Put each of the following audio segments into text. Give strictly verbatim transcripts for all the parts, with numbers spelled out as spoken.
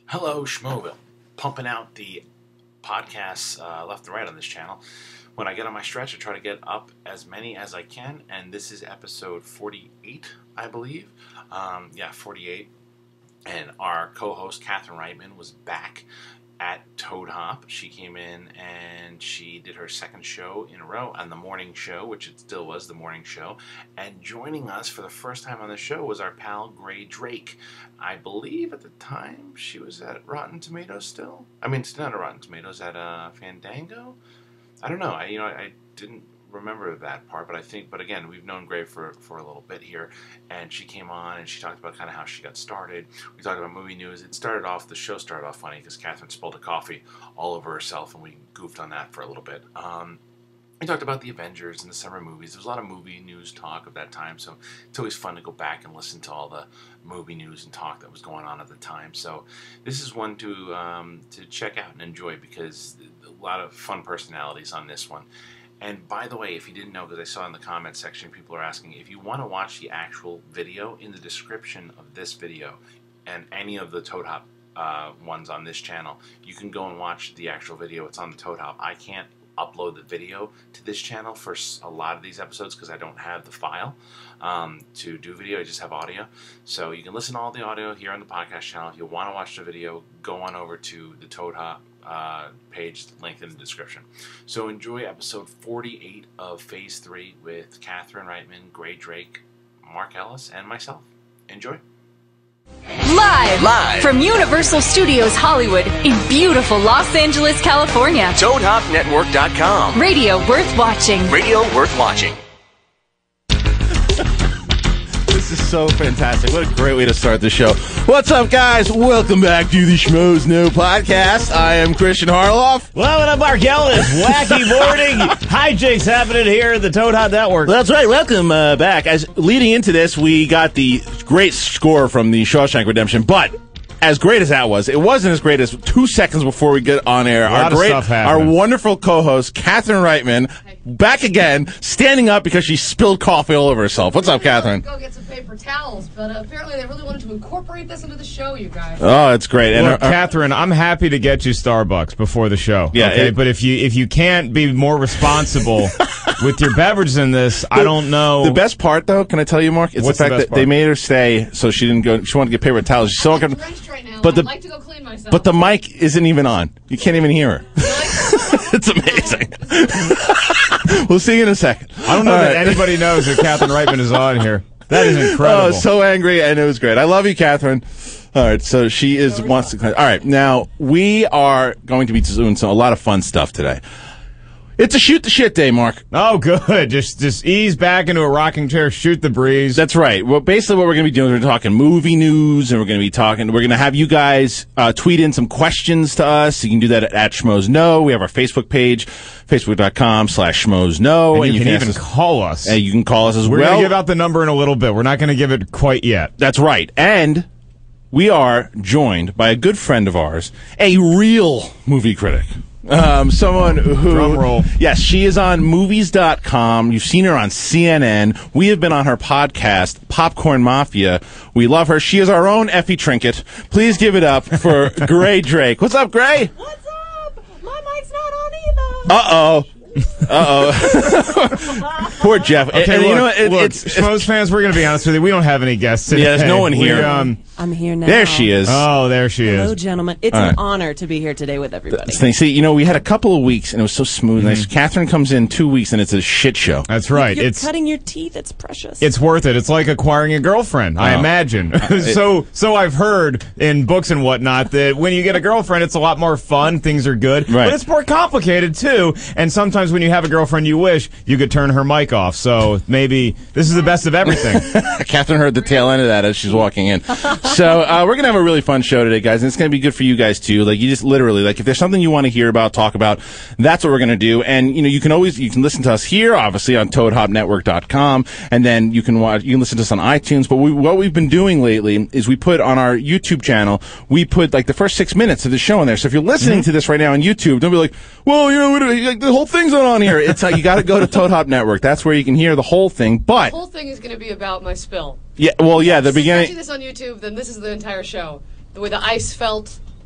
Hello, Schmoville. Pumping out the podcasts uh, left and right on this channel. When I get on my stretch, I try to get up as many as I can, and this is episode forty-eight, I believe. Um, yeah, forty-eight. And our co-host, Catherine Reitman, was back at Toad Hop. She came in and she did her second show in a row on the morning show, which it still was the morning show. And joining us for the first time on the show was our pal Grae Drake. I believe at the time she was at Rotten Tomatoes still. I mean, it's not at Rotten Tomatoes, at uh, Fandango. I don't know. I you know I didn't remember that part, but I think. But again, we've known Grae for for a little bit here, and she came on and she talked about kind of how she got started. We talked about movie news. It started off. The show started off funny because Catherine spilled a coffee all over herself, and we goofed on that for a little bit. Um, We talked about the Avengers and the summer movies. There was a lot of movie news talk of that time, so it's always fun to go back and listen to all the movie news and talk that was going on at the time. So this is one to um, to check out and enjoy because a lot of fun personalities on this one. And by the way, if you didn't know, because I saw in the comment section people are asking, if you want to watch the actual video, in the description of this video and any of the Toad Hop uh, ones on this channel, you can go and watch the actual video. It's on the Toad Hop. I can't upload the video to this channel for a lot of these episodes because I don't have the file um, to do video. I just have audio. So you can listen to all the audio here on the podcast channel. If you want to watch the video, go on over to the Toad Hop uh, page, linked in the description. So enjoy episode forty-eight of Phase three with Catherine Reitman, Grae Drake, Mark Ellis, and myself. Enjoy. Live, Live from Universal Studios Hollywood in beautiful Los Angeles, California. Toad Hop Network dot com. Radio worth watching. Radio worth watching. This is so fantastic. What a great way to start the show. What's up, guys? Welcome back to the Schmoes Know podcast. I am Christian Harloff. Well, what up, Mark Ellis? Wacky morning. Hijinks happening here at the Toad Hop Network. Well, that's right. Welcome uh, back. As leading into this, we got the great score from the Shawshank Redemption, but as great as that was, it wasn't as great as two seconds before we get on air. A lot our of great, stuff our happened. wonderful co-host, Catherine Reitman, back again, standing up because she spilled coffee all over herself. What's up, Catherine? Go get some paper towels, but uh, apparently they really wanted to incorporate this into the show, you guys. Oh, it's great. And Look, our- our- Catherine, I'm happy to get you Starbucks before the show. Yeah, okay? it- but if you if you can't be more responsible with your beverages in this, I don't know. The best part, though, can I tell you, Mark? It's What's the the fact best that they part? made her stay, so she didn't go. She wanted to get paper towels. She's so I'm uncomfortable. drenched right now. But the- I'd like to go clean myself. But the mic isn't even on. You can't even hear her. It's amazing. We'll see you in a second. I don't know All that right. anybody knows that Catherine Reitman is on here. That is incredible. Oh, so angry, and it was great. I love you, Catherine. All right, so she is wants to. All right, now we are going to be doing some, a lot of fun stuff today. It's a shoot the shit day, Mark. Oh, good. Just just ease back into a rocking chair, shoot the breeze. That's right. Well, basically what we're going to be doing is we're talking movie news, and we're going to be talking, we're going to have you guys uh, tweet in some questions to us. You can do that at, at Schmoes Know. We have our Facebook page, facebook.com slash Schmoes Know. and you, can, ask even us- call us. And you can call us as We're well. going to give out the number in a little bit. We're not going to give it quite yet. That's right. And we are joined by a good friend of ours, a real movie critic. Um, someone who... Drum roll. Yes, she is on movies dot com. You've seen her on C N N. We have been on her podcast, Popcorn Mafia. We love her. She is our own Effie Trinket. Please give it up for Grae Drake. What's up, Grae? What's up? My mic's not on either. Uh-oh. Uh-oh. Poor Jeff. Okay, and, and look, you know what? It, look, it's, it's Schmoes fans, we're going to be honest with you. We don't have any guests today. Yeah, there's no one We, here. um, I'm here now. there she is. oh, there she Hello, is. gentlemen. It's All an right. honor to be here today with everybody. Thing. See, you know, we had a couple of weeks, and it was so smooth. Nice. Catherine comes in two weeks, and it's a shit show. That's right. You're it's cutting your teeth. It's precious. it's worth it. It's like acquiring a girlfriend, I Oh. imagine. so so I've heard in books and whatnot that when you get a girlfriend, it's a lot more fun. Things are good. Right. But it's more complicated, too. And sometimes when you have a girlfriend, you wish you could turn her mic off. So maybe this is the best of everything. Catherine heard the tail end of that as she's walking in. So uh, we're gonna have a really fun show today, guys, and it's gonna be good for you guys too. Like, you just literally, like, if there's something you want to hear about, talk about, that's what we're gonna do. And you know, you can always you can listen to us here, obviously on Toad Hop Network dot com, and then you can watch you can listen to us on iTunes. But we, what we've been doing lately is we put on our YouTube channel, we put like the first six minutes of the show in there. So if you're listening Mm-hmm. to this right now on YouTube, don't be like, well, you know, like, the whole thing's not on here. It's like you got to go to Toad Hop Network. That's where you can hear the whole thing. But The whole thing is going to be about my spill. yeah, well, yeah, the If you're watching beginning. this on YouTube, then this is the entire show. The way the ice felt,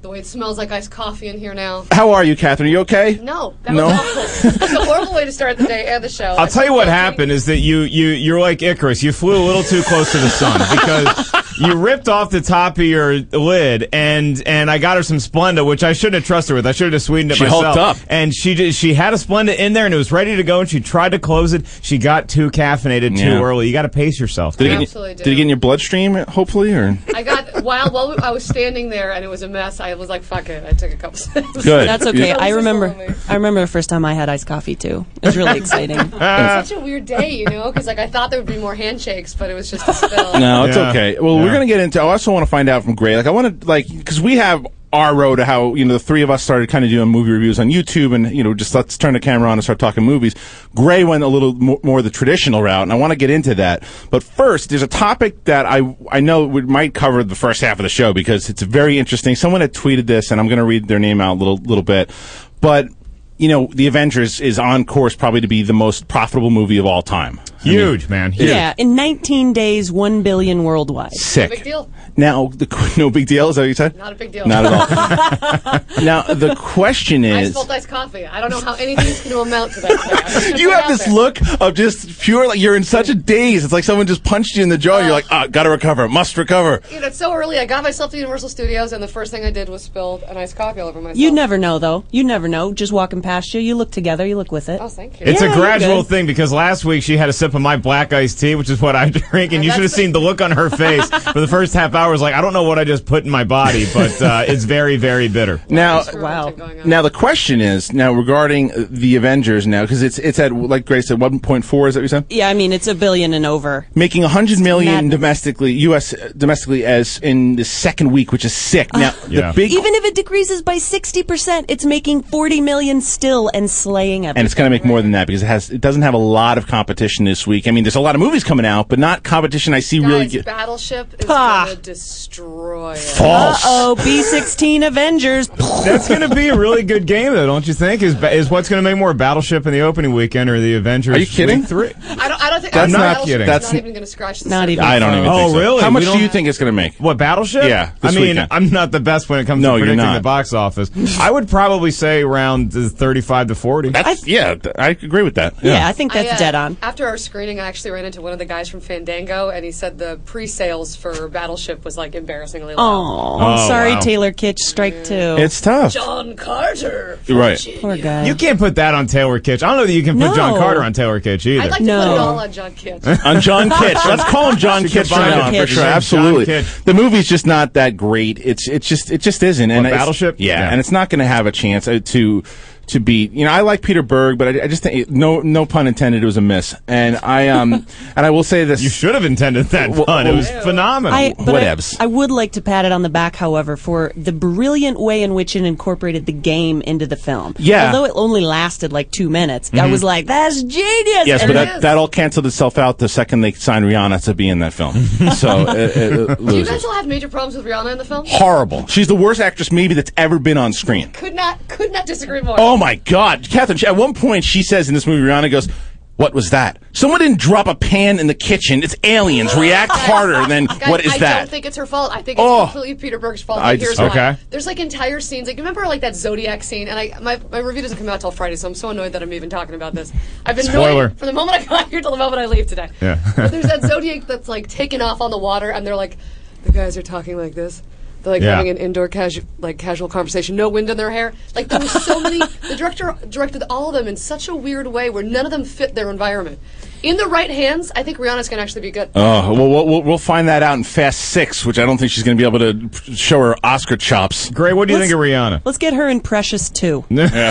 The way it smells like iced coffee in here now. How are you, Catherine? Are you okay? No, that No? was awful. That's a horrible way to start the day and the show. I'll tell you what happened is that you, you, you're like Icarus. You flew a little too close to the sun because you ripped off the top of your lid, and, and I got her some Splenda, which I shouldn't have trusted her with. I should have sweetened it She myself. hulked up. And she did, she had a Splenda in there, and it was ready to go, and she tried to close it. She got too caffeinated too Yeah. early. You got to pace yourself. Did it, get Absolutely in, do. did it get in your bloodstream, hopefully? Or I got, while, while I was standing there and it was a mess, I was like, fuck it. I took a couple sips. Good. That's okay. Yeah. I remember. This is all me. I remember the first time I had iced coffee too. It was really exciting. It was such a weird day, you know, because like I thought there would be more handshakes, but it was just a spill. No, it's Yeah. okay. Well, Yeah. we're gonna get into. I also want to find out from Grae. Like, I want to like because we have our road to how you know the three of us started kind of doing movie reviews on YouTube, and you know just let's turn the camera on and start talking movies. Grae went a little mo- more the traditional route, and I want to get into that. But first, there's a topic that I I know we might cover the first half of the show because it's very interesting. Someone had tweeted this, and I'm going to read their name out a little little bit, but. You know, The Avengers is on course probably to be the most profitable movie of all time. I mean, Huge, man. Huge. Yeah, in nineteen days, one billion worldwide. sick. Big deal. Now, the no big deal. Is that what you said? Not a big deal. Not at all. Now, the question I is, spilled iced coffee. I don't know how anything's going to amount to that today. Just you put it have out this there. look of just pure, like you're in such a daze. It's like someone just punched you in the jaw. You're like, ah, gotta recover, must recover. You know, it's so early. I got myself to Universal Studios, and the first thing I did was spilled an iced coffee all over myself. You never know, though. You never know. Just walking past you, you look together, you look with it. Oh, thank you. It's Yeah, a you're gradual good. thing because last week she had a sip of my black iced tea, which is what I drink, and you that's should have the- seen the look on her face for the first half hour. It was like, I don't know what I just put in my body, but uh, it's very, very bitter. Wow. Now, Going on. now the question is now regarding uh, the Avengers now because it's it's at like Grace said one point four. Is that what you said? Yeah, I mean, it's a billion and over. Making one hundred million madness. domestically, U S uh, domestically as in the second week, which is sick. Now Yeah. the big Even if it decreases by sixty percent, it's making forty million still and slaying everything. and it's going to make more than that because it has it doesn't have a lot of competition this week. I mean, there's a lot of movies coming out, but not competition I see Guys, really get Battleship is Ah. going to destroy it. false. Uh-oh, B sixteen Avengers. That's going to be a really good game, though, don't you think? Is is what's going to make more Battleship in the opening weekend or the Avengers? Are you kidding? Week Three? I don't, I don't think That's I think not Battleship kidding. is That's not even going to scratch the Not surface. even. I don't even Oh, think so. really? How We much don't- do you think it's going to make? What, Battleship? Yeah, I this mean, weekend. I'm not the best when it comes No, to you're predicting not. the box office. I would probably say around uh, thirty-five to forty. That's, yeah, th- I agree with that. Yeah, I think that's I, uh, dead on. After our screening, I actually ran into one of the guys from Fandango, and he said the pre-sales for Battleship was like embarrassingly low. Oh, Oh, sorry, wow. Taylor Kitsch, strike two. It's tough. John Carter. You're right. Poor guy. You can't put that on Taylor Kitsch. I don't know that you can put No. John Carter on Taylor Kitsch either. I'd like to No. put it all on John Kitsch. On John Kitsch. Let's call him John Should Kitsch from combine now the on, Kitsch. for sure. John Absolutely. Kitsch. The movie's just not that great. It's it's just it just isn't. And What, it's- Battleship? Yeah, Yeah. and it's not going to have a chance uh, to to beat. You know, I like Peter Berg, but I, I just think no no pun intended. It was a miss. And I um and I will say this. You should have intended that Well, pun. It was well, phenomenal. I, but I, Whatevs. I would like to pat it on the back, however, for the brilliant way in which it incorporated the game into the film. Yeah. Although it only lasted like two minutes, I was like, that's genius! Yes, And but it that, is. that all canceled itself out the second they signed Rihanna to be in that film. So it, it, it Do you loses. guys all have major problems with Rihanna in the film? Horrible. She's the worst actress maybe that's ever been on screen. Could not, could not disagree more. Oh my God, Catherine! She, at one point, she says in this movie, Rihanna goes, "What was that? Someone didn't drop a pan in the kitchen. It's aliens. React harder than Guys, what is I that?" don't think it's her fault. I think it's Oh. completely Peter Berg's fault. I And here's just- why. Okay. There's like entire scenes. Like, remember like that Zodiac scene? And I my, my review doesn't come out till Friday, so I'm so annoyed that I'm even talking about this. I've been Spoiler. annoyed from the moment I got here till the moment I leave today. Yeah. But there's that Zodiac that's like taking off on the water, and they're like, the guys are talking like this. They're like Yeah. having an indoor casual, like casual conversation, no wind in their hair. Like there was so many. The director directed all of them in such a weird way where none of them fit their environment. In the right hands, I think Rihanna's going to actually be good. Oh, well, we'll, we'll, we'll find that out in Fast Six, which I don't think she's going to be able to show her Oscar chops. Gray, what do you Let's- think of Rihanna? Let's get her in Precious two.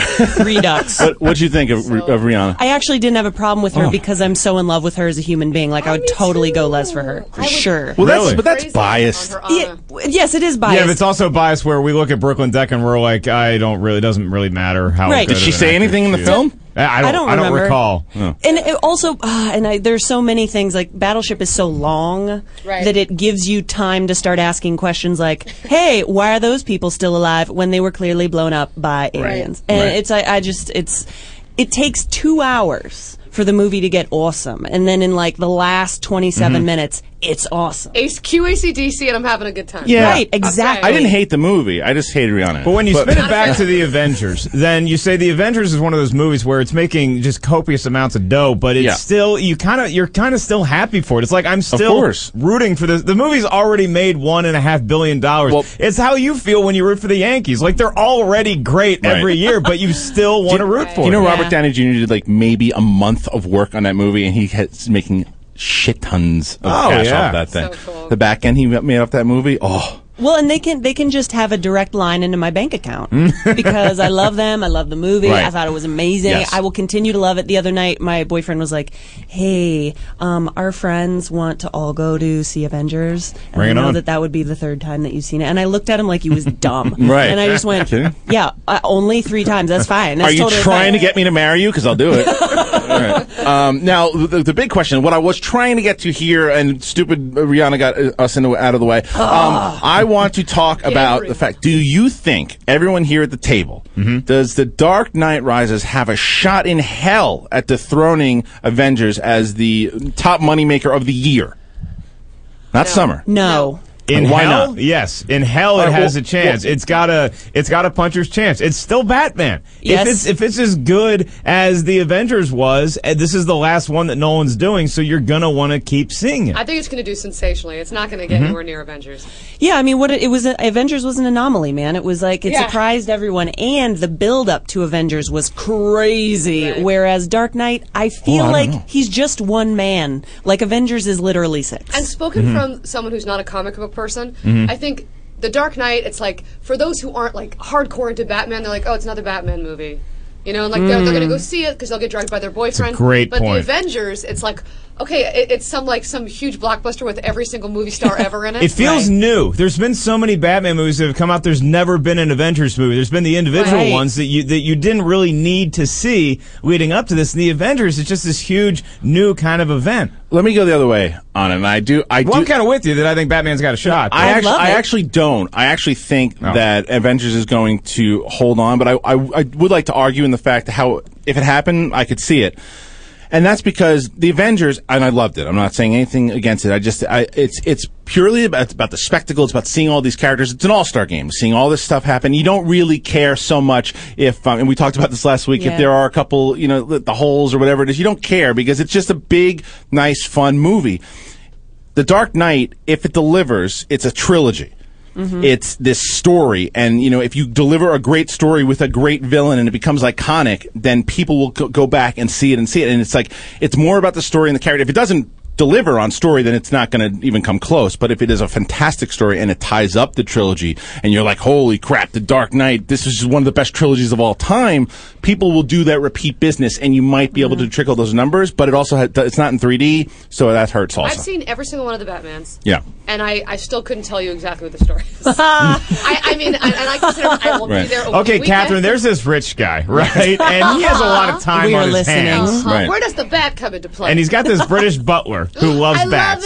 Redux. What what'd you think of, of Rihanna? I actually didn't have a problem with her Oh. because I'm so in love with her as a human being. Like, I would me totally go too. Les for her. For I would- sure. Well, Really? that's but that's Crazy biased. on her Yeah, honor. w- yes, it is biased. Yeah, but it's also biased where we look at Brooklyn Deck and we're like, I don't really, it doesn't really matter how. Right. good Did of she an say actress anything in the she is. film? I don't. I don't I don't remember. recall. And it also, uh, and I, there's so many things, like Battleship is so long Right. that it gives you time to start asking questions like, hey, why are those people still alive when they were clearly blown up by aliens? And Right. it's, I, I just, it's, it takes two hours for the movie to get awesome. And then in like the last twenty-seven Mm-hmm. minutes, it's awesome. Ace Q A C D C, and I'm having a good time. Yeah. Right, exactly. I didn't hate the movie. I just hated Rihanna. But when you But- spin it back to the Avengers, then you say the Avengers is one of those movies where it's making just copious amounts of dough, but it's Yeah. still you kind of you're kind of still happy for it. It's like I'm still course. rooting for this. The movie's already made one and a half billion dollars. Well- It's how you feel when you root for the Yankees. Like they're already great Right. every year, but you still want to root for you know, them. Robert Yeah. Downey Junior did like maybe a month of work on that movie, and he has making shit tons of Oh, cash yeah. off that thing. So cool. The back end he made off that movie, oh. Well, and they can they can just have a direct line into my bank account because I love them. I love the movie. Right. I thought it was amazing. Yes. I will continue to love it. The other night, my boyfriend was like, "Hey, um, our friends want to all go to see Avengers, and Bring I it know on." that that would be the third time that you've seen it." And I looked at him like he was dumb, Right. And I just went, Kidding? "Yeah, uh, only three times. That's fine. That's Are you totally trying fine. to get me to marry you? Because I'll do it. All right. Um, now, the, the big question, what I was trying to get to here, and stupid Rihanna got uh, us into, out of the way, um, I want to talk about Everyone. the fact, do you think, everyone here at the table, does The Dark Knight Rises have a shot in hell at dethroning Avengers as the top moneymaker of the year? Not summer. No." In Why hell, not? yes. In hell, it All right, has well- a chance. well- it's got a, it's got a puncher's chance. It's still Batman. Yes. If it's if it's as good as the Avengers was, and this is the last one that Nolan's doing, so you're gonna want to keep seeing it. I think it's going to do sensationally. It's not going to get Mm-hmm. anywhere near Avengers. Yeah, I mean, what it, it was, Avengers was an anomaly, man. It was like, it Yeah. surprised everyone, and the build up to Avengers was crazy. Right. Whereas Dark Knight, I feel Oh, I don't like know. he's just one man. Like Avengers is literally six. And spoken Mm-hmm. from someone who's not a comic book person, I think The Dark Knight, it's like, for those who aren't like hardcore into Batman, they're like, oh, it's another Batman movie. You know, and like they're, they're going to go see it because they'll get drugged by their boyfriend. great but point. the Avengers, it's like, okay, it, it's some like some huge blockbuster with every single movie star ever in it. It feels Right. new. There's been so many Batman movies that have come out. There's never been an Avengers movie. There's been the individual Right. ones that you that you didn't really need to see leading up to this. And the Avengers is just this huge new kind of event. Let me go the other way on it. And I do, I Well, do. I'm kind of with you that I think Batman's got a shot. I I actually, love I it. actually don't. I actually think No. that Avengers is going to hold on, but I, I, I would like to argue in the fact that how if it happened, I could see it, and that's because the Avengers, and I loved it. I'm not saying anything against it. I just, I, it's, it's purely about, it's about the spectacle. It's about seeing all these characters. It's an all-star game, seeing all this stuff happen. You don't really care so much if, um, and we talked about this last week. Yeah. If there are a couple, you know, the, the holes or whatever it is, you don't care because it's just a big, nice, fun movie. The Dark Knight, if it delivers, it's a trilogy. It's this story, and you know, if you deliver a great story with a great villain and it becomes iconic, then people will go, go back and see it and see it. And it's like it's more about the story and the character. If it doesn't deliver on story, then it's not going to even come close. But if it is a fantastic story and it ties up the trilogy, and you're like, holy crap, The Dark Knight, this is just one of the best trilogies of all time, people will do that repeat business, and you might be able to trickle those numbers. But it also ha- it's not in three D, so that hurts also. I've seen every single one of the Batmans. Yeah. And I, I still couldn't tell you exactly what the story is. I, I mean, I, and I consider I won't Right. be there over Okay, the weekend. Catherine, there's this rich guy, right? And he has a lot of time We on were his listening. hands. Uh-huh. Right. Where does the bat come into play? And he's got this British butler who loves I bats. love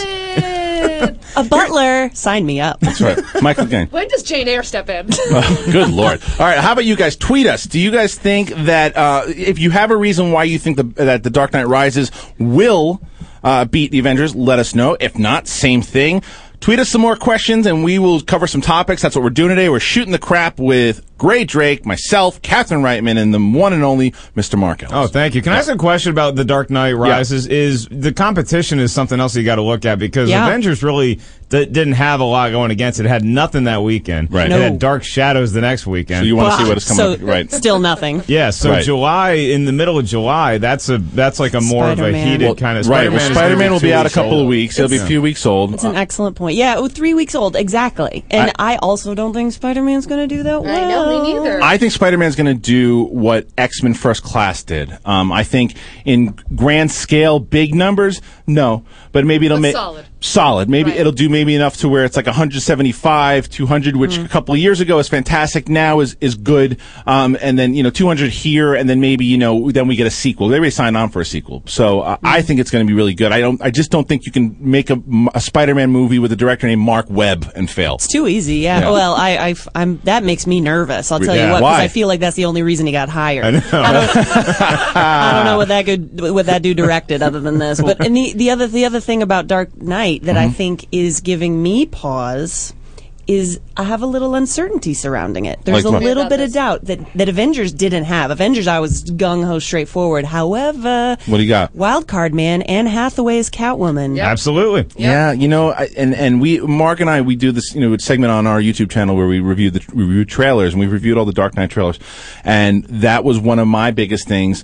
it. A butler, sign me up. That's right. Michael Caine. When does Jane Eyre step in? Good Lord. All right, how about you guys? Tweet us. Do you guys think that uh, if you have a reason why you think the, that The Dark Knight Rises will uh, beat the Avengers, let us know. If not, same thing. Tweet us some more questions, and we will cover some topics. That's what we're doing today. We're shooting the crap with Grae Drake, myself, Catherine Reitman, and the one and only Mister Mark Ellis. Oh, thank you. Can I ask a question about The Dark Knight Rises? Is the competition is something else you got to look at because Yeah. Avengers really d- didn't have a lot going against it. It had nothing that weekend. Right. It No. had Dark Shadows the next weekend. So you want to see what is coming so, up, right? Still nothing. yeah, so Right. July, in the middle of July, that's a that's like a more of a Spider-Man. heated Well, kind of Right. Well, is gonna Spider-Man will two be out a weeks couple old. of weeks. It'll be a few weeks old. It's an excellent point. Yeah, oh, three weeks old, exactly. And I, also don't think Spider-Man's going to do that well. I know, me neither. I think Spider-Man's going to do what X-Men First Class did. Um, I think in grand scale, big numbers, no. But maybe it'll But make solid. solid. Maybe Right. it'll do maybe enough to where it's like one seventy-five, two hundred, which Mm-hmm. a couple of years ago was fantastic. Now is is good. Um, and then you know two hundred here, and then maybe you know then we get a sequel. They already signed on for a sequel, so uh, Mm-hmm. I think it's going to be really good. I don't. I just don't think you can make a, a Spider-Man movie with a director named Mark Webb and fail. It's too easy, yeah. Yeah. Well, I, I, am that makes me nervous. I'll tell Yeah. you what, Why? because I feel like that's the only reason he got hired. I know. I don't, I don't know what that could, what that dude directed other than this. But and the the other the other thing about Dark Knight that I think is giving me pause is I have a little uncertainty surrounding it. There's Like a what? little About bit this. of doubt that, that Avengers didn't have. Avengers, I was gung-ho straightforward. However, What do you got? Wildcard Man, Anne Hathaway's Catwoman. Yeah. Absolutely. Yeah, you know, I, and and we, Mark and I, we do this, you know, segment on our YouTube channel where we review the we review trailers, and we reviewed all the Dark Knight trailers, and that was one of my biggest things.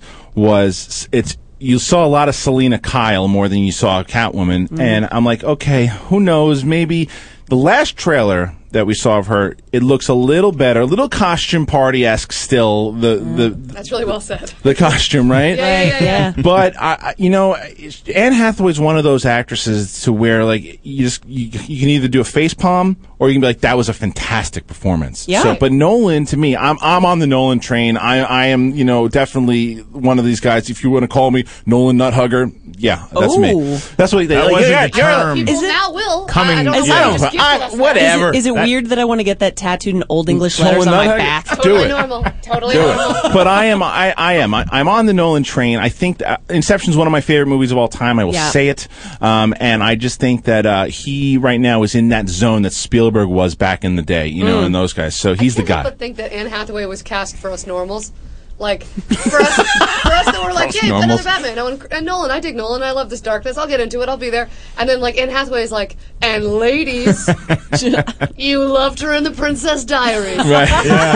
Was it's you saw a lot of Selena Kyle more than you saw Catwoman, Mm-hmm. and I'm like, okay, who knows? Maybe the last trailer that we saw of her, it looks a little better, a little costume party esque still. The the That's really well said. the costume, right? Yeah, yeah, yeah. Yeah. But I, I- you know, Anne Hathaway's one of those actresses to where like you just you, you can either do a face palm or you can be like that was a fantastic performance. Yeah. So, but Nolan, to me, I'm I'm on the Nolan train. I I am you know definitely one of these guys. If you want to call me Nolan nut hugger, yeah, that's Ooh. me. That's what they That like. wasn't yeah, the yeah, term. People Is it- now will. Coming- I, I don't Is know it- why I you don't- just giggled I- us. whatever. Is it, is it That- weird that I want to get that tattooed in Old English Nolan letters on my Nuthugger? back? Do Totally it. normal. Totally Do normal. it. But I am, I, I am, I, I'm on the Nolan train. I think that Inception's one of my favorite movies of all time. I will Yeah. say it. Um, and I just think that uh, he right now is in that zone that Spielberg was back in the day, you know, and those guys. So he's I the can't help guy. but think that Anne Hathaway was cast for us normals. Like, for us, for us that were like, Us yay, another normals. Batman. Oh, and, and Nolan, I dig Nolan. I love this darkness. I'll get into it. I'll be there. And then, like, Anne Hathaway is like, and ladies, you loved her in The Princess Diaries. Right.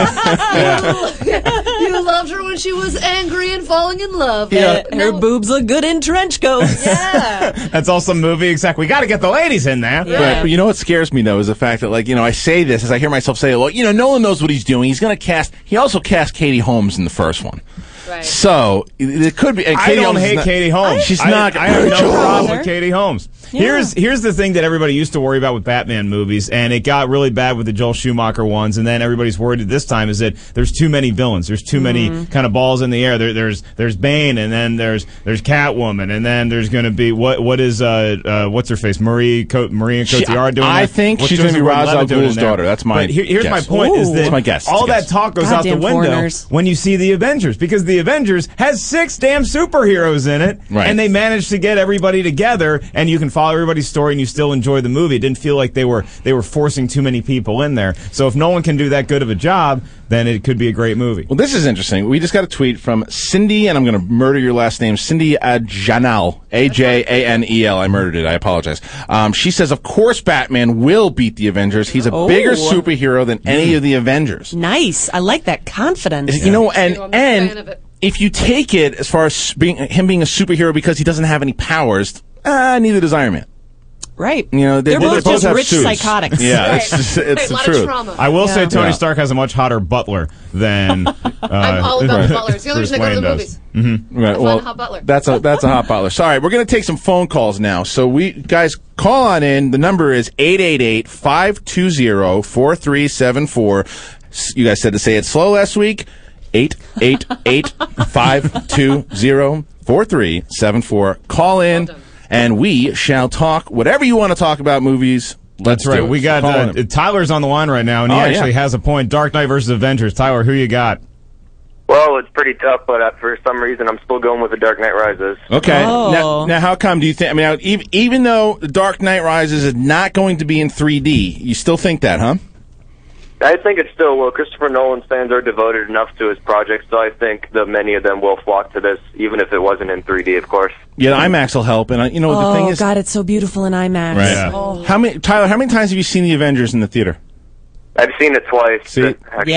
You loved her when she was angry and falling in love. Uh, And her now- boobs look good in trench coats. Yeah. That's also movie exec. We got to get the ladies in there. Yeah. But you know what scares me though is the fact that like you know I say this as I hear myself say, well, you know, Nolan knows what he's doing. He's going to cast. He also cast Katie Holmes in the first one. Right. So it, it could be. And I Katie don't Holmes is hate not- Katie Holmes. She's I, not. I have no Rachel. problem with Katie Holmes. Yeah. Here's here's the thing that everybody used to worry about with Batman movies, and it got really bad with the Joel Schumacher ones. And then everybody's worried at this time is that there's too many villains. There's too Mm-hmm. many kind of balls in the air. There, there's there's Bane, and then there's there's Catwoman, and then there's going to be what what is uh, uh what's her face Marie Co- Marie She- Cotillard doing? I there? think What's she's gonna be Joseph Ra's al Gordon-Levitt doing Ghul's in there? daughter. That's my But here, here's guess. my point: is Ooh. that That's my guess. all It's a that guess. talk goes out the Goddamn window foreigners. when you see the Avengers, because the Avengers has six damn superheroes in it, Right. and they managed to get everybody together, and you can follow everybody's story, and you still enjoy the movie. It didn't feel like they were they were forcing too many people in there. So if no one can do that good of a job, then it could be a great movie. Well, this is interesting. We just got a tweet from Cindy, and I'm going to murder your last name, Cindy Janel, A J A N E L. I murdered it. I apologize. Um, she says, of course Batman will beat the Avengers. He's a Oh. bigger superhero than any of the Avengers. Nice. I like that confidence. You know, and too. I'm a fan of and it. if you take it as far as being him being a superhero because he doesn't have any powers, uh, neither does Iron Man. Right. You know, they, They're they both both just have rich suits. psychotics. Yeah, Right. it's, just, it's Right, the a lot truth. of trauma. I will say Yeah. Tony Yeah. Stark has a much hotter butler than uh, I'm all about right. the butlers. The only Bruce reason I go to Wayne the does. movies. Right. Find Well, a hot butler. that's a that's a hot butler. Sorry, we're going to take some phone calls now. So we guys call on in. The number is eight eight eight, five two zero, four three seven four. You guys said to say it slow last week. eight eight eight, five two zero, four three seven four. Call in, Well done. and we shall talk whatever you want to talk about movies. Let's That's right. do it. We got Call uh, in. Tyler's on the line right now, and he Oh, actually yeah. has a point. Dark Knight versus Avengers. Tyler, who you got? Well, it's pretty tough, but uh, for some reason, I'm still going with The Dark Knight Rises. Okay. Oh. Now, now, how come do you think? I mean, now, even, even though The Dark Knight Rises is not going to be in three D, you still think that, huh? I think it's still will. Christopher Nolan's fans are devoted enough to his project, so I think that many of them will flock to this, even if it wasn't in three D, of course. Yeah, IMAX will help, and uh, you know the thing Oh, is, God, it's so beautiful in IMAX. right? Yeah. Oh. How many, Tyler? How many times have you seen the Avengers in the theater? I've seen it twice, See? actually. Yep.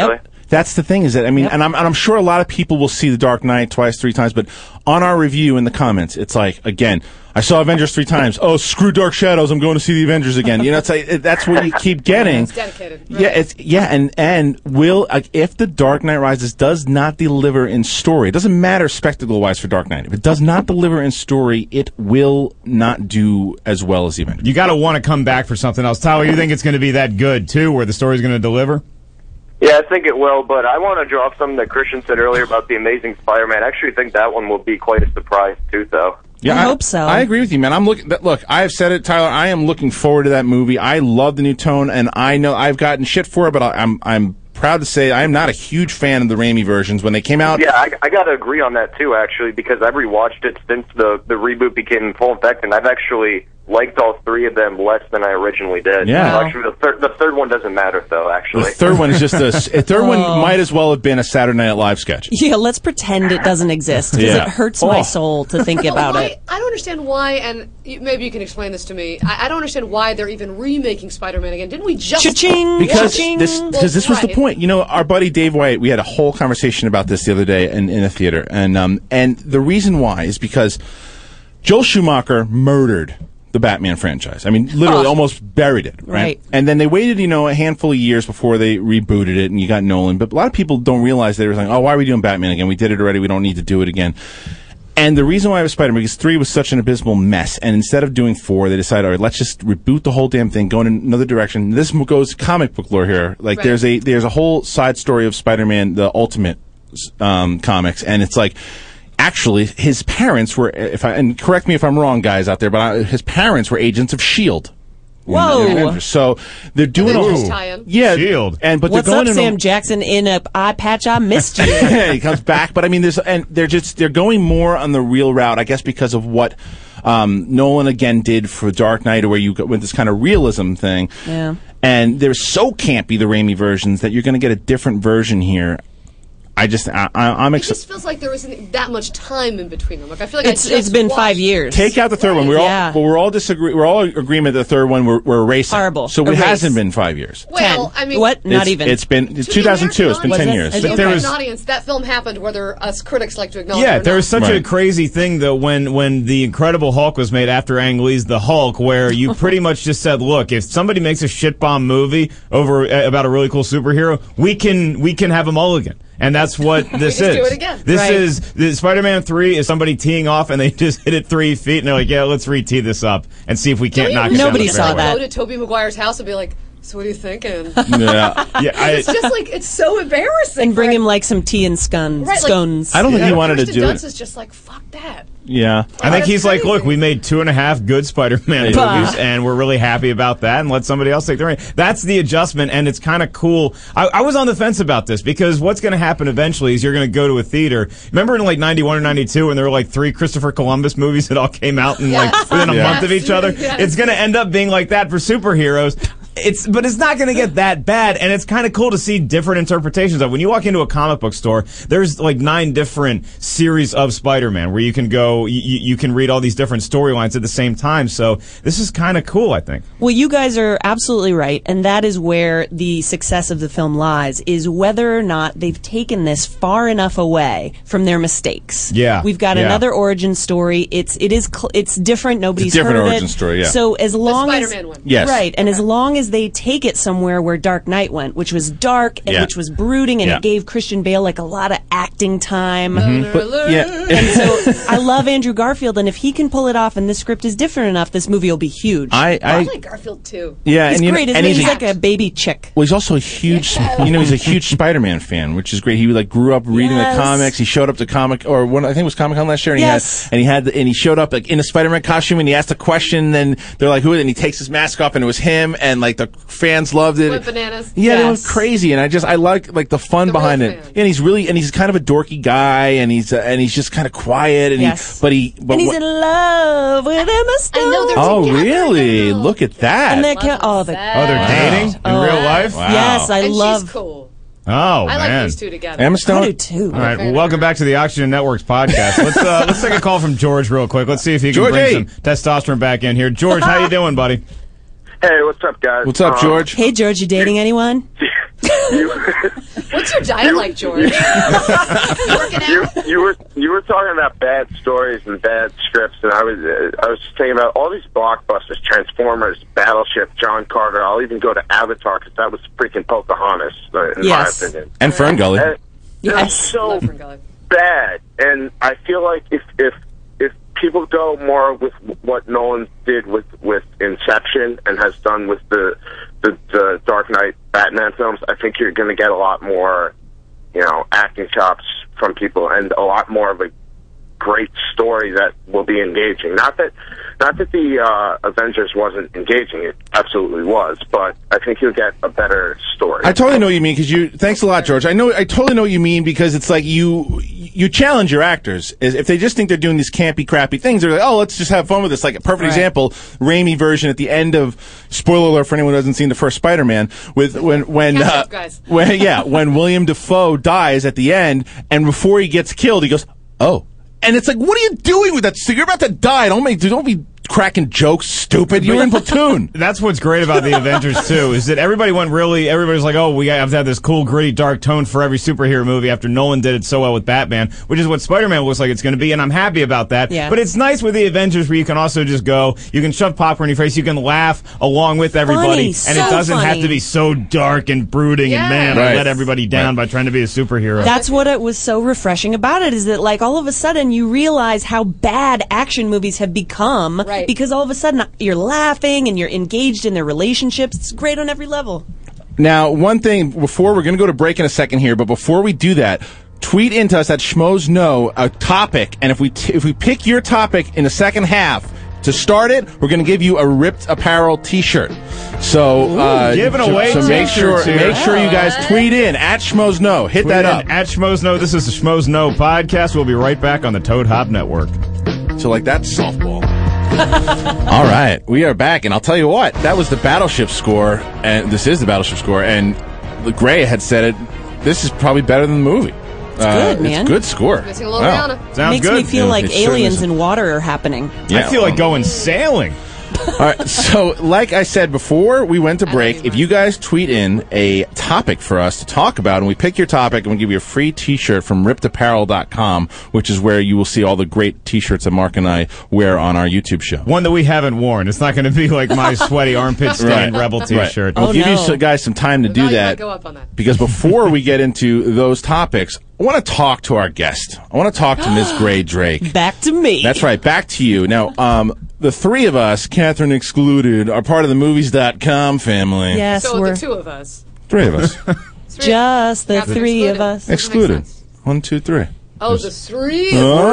That's the thing is that, I mean, Yep. and I'm, and I'm sure a lot of people will see The Dark Knight twice, three times, but on our review in the comments, it's like, again, I saw Avengers three times. Oh, screw Dark Shadows. I'm going to see the Avengers again. You know, it's like, it, that's what you keep getting. It's dedicated. Right. Yeah, it's, yeah, and, and will, like, if The Dark Knight Rises does not deliver in story, it doesn't matter spectacle-wise for Dark Knight. If it does not deliver in story, it will not do as well as the Avengers. You got to want to come back for something else. Tyler, you think it's going to be that good, too, where the story's going to deliver? Yeah, I think it will, but I want to draw off something that Christian said earlier about The Amazing Spider-Man. I actually think that one will be quite a surprise, too, though. Yeah, I hope so. I agree with you, man. I'm looking. Look, I have said it, Tyler. I am looking forward to that movie. I love the new tone, and I know I've gotten shit for it, but I, I'm I'm proud to say I am not a huge fan of the Raimi versions when they came out. Yeah, I, I got to agree on that too, actually, because I've rewatched it since the the reboot became in full effect, and I've actually liked all three of them less than I originally did. Yeah. Well, actually, the third the third one doesn't matter though. Actually, The third one is just a. A third Oh. one might as well have been a Saturday Night Live sketch. Yeah, let's pretend it doesn't exist because Yeah. it hurts Oh. my soul to think Well, about why- it. I don't understand why, and you, maybe you can explain this to me. I, I don't understand why they're even remaking Spider-Man again. Didn't we just... Cha-ching! Because Cha-ching! this, because this was the Right. point. You know, our buddy Dave White, we had a whole conversation about this the other day in, in a theater, and um, and the reason why is because Joel Schumacher murdered the Batman franchise. I mean, literally Oh. almost buried it. Right? Right. And then they waited, you know, a handful of years before they rebooted it, and you got Nolan. But a lot of people don't realize they were like, oh, why are we doing Batman again? We did it already. We don't need to do it again. And the reason why it was Spider-Man, because three was such an abysmal mess, and instead of doing four, they decided, all right, let's just reboot the whole damn thing, go in another direction. This goes comic book lore here. Like, Right. there's a there's a whole side story of Spider-Man, the Ultimate um, comics, and it's like, actually, his parents were, if I and correct me if I'm wrong, guys out there, but I, his parents were agents of S H I E L D. Whoa. So they're doing a Avengers whole tie-in. yeah, Shield. and but What's they're going up, in a- Sam Jackson? In a eye patch, I missed you. yeah, he comes back. But I mean, there's and they're just they're going more on the real route, I guess, because of what um, Nolan again did for Dark Knight, where you go with this kind of realism thing. Yeah. And they're so campy, the Raimi versions, that you're going to get a different version here. I just I, I, I'm It excited. just feels like there isn't that much time in between them. Like I feel like It's I just it's been watched- five years. Take out the third one. We're all Yeah. well, we're all disagree. We're all in agreement. The third one we're, we're erasing. Horrible. So it Erase. hasn't been five years. Well, Ten. I mean, What? Not It's- even. It's been to the two thousand two. It's been American ten audience- years. To the But there American was- audience, that film happened whether us critics like to acknowledge Yeah, it or there not. was such a Right. crazy thing though when when the Incredible Hulk was made after Ang Lee's The Hulk, where you pretty much just said, "Look, if somebody makes a shit bomb movie over uh, about a really cool superhero, we can we can have a mulligan." And that's what this just is. do it again. This Right. is the Spider-Man three is somebody teeing off and they just hit it three feet and they're like, "Yeah, let's re-tee this up and see if we can't Don't you knock wish it down." Nobody the saw fairway." that. Go to Tobey Maguire's house and be like, "So what are you thinking?" Yeah. Yeah, I, It's just like it's so embarrassing. and bring for- him like some tea and scones. Right, like- scones. I don't think Yeah. he wanted to Kirsten do Dunst it. is just like fuck that. Yeah. I think he's like, crazy. look, we made two and a half good Spider-Man Bah. movies, and we're really happy about that, and let somebody else take the reign. That's the adjustment, and it's kind of cool. I, I was on the fence about this, because what's going to happen eventually is you're going to go to a theater. Remember in like ninety-one or ninety-two when there were like three Christopher Columbus movies that all came out in like Yes. within a Yeah. month of each other? Yes. It's going to end up being like that for superheroes. It's, but it's not going to get that bad, and it's kind of cool to see different interpretations of it. When you walk into a comic book store, there's like nine different series of Spider-Man where you can go, you, you can read all these different storylines at the same time. So this is kind of cool, I think. Well, you guys are absolutely right, and that is where the success of the film lies, is whether or not they've taken this far enough away from their mistakes. Yeah, We've got yeah. another origin story. It's it is cl- it's different. Nobody's different heard of origin it. story, yeah. So as long as Spider-Man one. Yes. right, and as long as they take it somewhere where Dark Knight went, which was dark and Yeah. which was brooding, and Yeah. it gave Christian Bale like a lot of acting time. But yeah. And so I love Andrew Garfield, and if he can pull it off, and the script is different enough, this movie will be huge. I, I I like Garfield too. yeah, he's and you know- great, isn't and he? he's He's a- like a baby chick. Well, he's also a huge, you know, he's a huge Spider-Man fan, which is great. He like grew up reading Yes. the comics. He showed up to comic or one, I think it was Comic Con last year, and Yes. he had and he had the, and he showed up like in a Spider-Man costume, and he asked a question. And they're like, "Who?" is it? And he takes his mask off, and it was him. And like the fans loved it. Went bananas. Yeah, it was Yes. crazy, and I just I like like the fun The behind real it. fan. And he's really and he's kind of a dorky guy, and he's uh, and he's just kind of quiet, and Yes. he but he but And he's what- in love with Emma Stone. I know they're oh together really? now. Look at that. And they're Love ca- oh, is the, sad. Oh, they're dating in Oh. real life? Wow. yes, I and love. she's cool. Oh, I man. like these two together. Emma I Stone. do too. All right, well, welcome back to the Oxygen Network's podcast. Let's uh, let's take a call from George real quick. Let's see if he can George, bring hey. some testosterone back in here. George, how you doing, buddy? Hey, what's up, guys? What's up, Um, George? Hey, George, you dating anyone? What's your a diet like George? you, you were you were talking about bad stories and bad scripts, and I was uh, I was thinking about all these blockbusters: Transformers, Battleship, John Carter. I'll even go to Avatar because that was freaking Pocahontas, uh, in Yes. my opinion. And Ferngully. And they're Yes. so Love Ferngully. bad, and I feel like if if if people go more with what Nolan did with with Inception and has done with the the, the Dark Knight Batman films, I think you're going to get a lot more, you know, acting chops from people and a lot more of a great story that will be engaging. Not that, not that the uh, Avengers wasn't engaging; it absolutely was. But I think you'll get a better story. I totally know what you mean because you. Thanks a lot, George. I know. I totally know what you mean because it's like you you challenge your actors. If they just think they're doing these campy, crappy things, they're like, oh, let's just have fun with this. Like a perfect Right. example, Raimi version at the end of spoiler alert for anyone who hasn't seen the first Spider-Man with when when Catch uh, up, guys. when yeah when William Dafoe dies at the end and before he gets killed, he goes, oh. And it's like, what are you doing with that? So you're about to die. Don't make, don't be cracking jokes, stupid. You're in Platoon. That's what's great about the Avengers too, is that everybody went really. Everybody's like, oh, we have to have this cool, gritty, dark tone for every superhero movie. After Nolan did it so well with Batman, which is what Spider-Man looks like it's going to be, and I'm happy about that. Yeah. But it's nice with the Avengers where you can also just go, you can shove popcorn in your face, you can laugh along with everybody, Funny, and so it doesn't have funny. to be so dark and brooding Yeah. and man, Right. I let everybody down Right. by trying to be a superhero. That's what it was so refreshing about it, is that like all of a sudden you realize how bad action movies have become Right. because all of a sudden you're laughing and you're engaged in their relationships. It's great on every level. Now, one thing before we're going to go to break in a second here, but before we do that, tweet into us at Schmoes Know a topic, and if we t- if we pick your topic in the second half to start it, we're going to give you a Ripped Apparel T-shirt. So, uh, giving so, away so make sure t-shirts here. make sure you guys tweet in at Schmoes Know. Hit Tweet that in up. At Schmoes Know. This is the Schmoes Know podcast. We'll be right back on the Toad Hop Network. So, like that's softball. All right, we are back, and I'll tell you what, that was the Battleship score, and this is the Battleship score, and Grae had said it. This is probably better than the movie. It's good, man. It's a good score. Missing a little Wow. Rihanna. Sounds Makes good. me feel Yeah, like it certainly aliens is. and water are happening. Yeah, I feel like well. going sailing. All right, so like I said before we went to I break, know you if were. you guys tweet in a topic for us to talk about, and we pick your topic, and we give you a free T-shirt from ripped apparel dot com, which is where you will see all the great T-shirts that Mark and I wear on our YouTube show. One that we haven't worn. It's not going to be like my sweaty armpit stained Rebel Right. T-shirt. We'll Oh, give you no. so- guys some time to The do value might that. go up on that. Because before we get into those topics, I want to talk to our guest. I want to talk to Miz Grae Drake. Back to me. That's right. Back to you. Now, um, the three of us, Catherine excluded, are part of the movies dot com family. Yes, So we're the two of us. Three of us. Three- just the Captain three of excluded. us. Doesn't make excluded. sense. One, two, three. Oh, the three.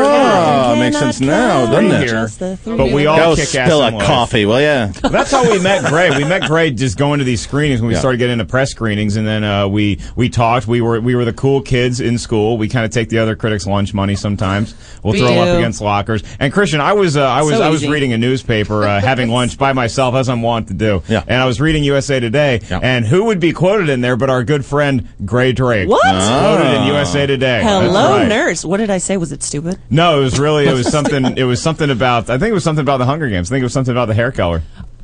Oh, Cannot makes sense count now, doesn't it? Here. Just the three But we of all Go kick ass spill in a life. coffee, will ya? Well, that's how we met Grae. We met Grae just going to these screenings when we Yeah. started getting into press screenings, and then uh, we we talked. We were we were the cool kids in school. We kind of take the other critics' lunch money sometimes. We'll We throw them up do. against lockers. And Christian, I was uh, I was So I was easy. reading a newspaper, uh, having lunch by myself as I'm wont to do. Yeah. And I was reading U S A Today, Yeah. and who would be quoted in there but our good friend Grae Drake? What? Quoted in U S A Today. Hello, That's right. nurse. What did I say? Was it stupid? No, it was really it was something. It was something about. I think it was something about the Hunger Games. I think it was something about the hair color.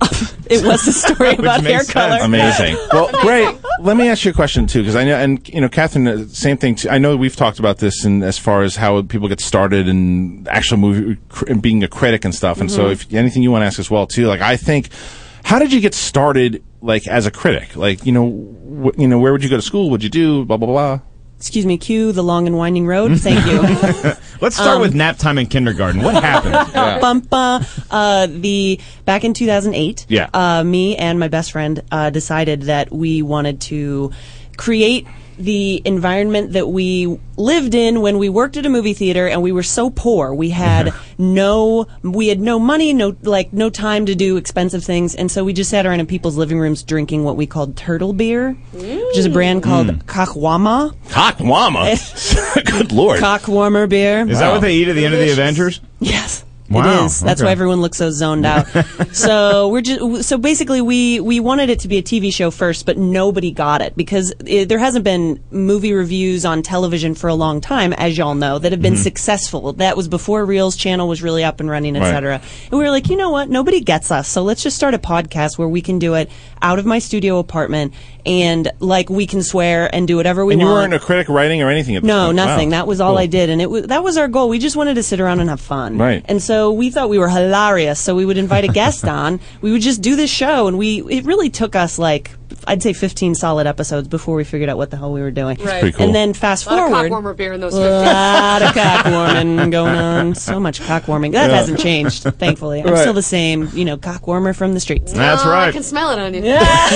It was a story about makes hair sense. color. Amazing. Well, Grae, let me ask you a question too, because I know, and you know, Catherine, uh, same thing. Too. I know we've talked about this, in as far as how people get started in actual movie cr- and being a critic and stuff. And so, if anything you want to ask as well too, like I think, how did you get started, like as a critic? Like you know, wh- you know, where would you go to school? What'd you do? Blah blah blah. Excuse me, cue the long and winding road. Thank you. Let's start Um, with nap time in kindergarten. What happened? Bum, bum. Uh, the back in two thousand eight, Yeah. uh, me and my best friend uh, decided that we wanted to create the environment that we lived in when we worked at a movie theater, and we were so poor. We had no, we had no money, no like no time to do expensive things, and so we just sat around in people's living rooms drinking what we called turtle beer, which is a brand called Kakwama, Cockwama. Good lord. cock warmer beer. Is that what they eat at the end of the Delicious. Avengers? Yes. Wow, it is. That's okay. why everyone looks so zoned out. so we're just so basically we we wanted it to be a T V show first, but nobody got it because it, there hasn't been movie reviews on television for a long time, as y'all know, that have been mm-hmm. successful. That was before Reel's channel was really up and running, et right. cetera. And we were like, you know what? Nobody gets us, so let's just start a podcast where we can do it out of my studio apartment and like we can swear and do whatever we and want. And you weren't a critic writing or anything at this No, point? nothing. Wow. That was all cool. I did, and it was that was our goal. We just wanted to sit around and have fun. Right. And so we thought we were hilarious. So we would invite a guest on. We would just do this show, and we it really took us like I'd say fifteen solid episodes before we figured out what the hell we were doing. Right. Pretty cool. And then fast a lot forward, of cock warmer beer in those a fifteen. lot of cock warming going on. So much cock warming. That Yeah. hasn't changed, thankfully. I'm Right. still the same, you know, cock warmer from the streets. That's Oh, right. I can smell it on you.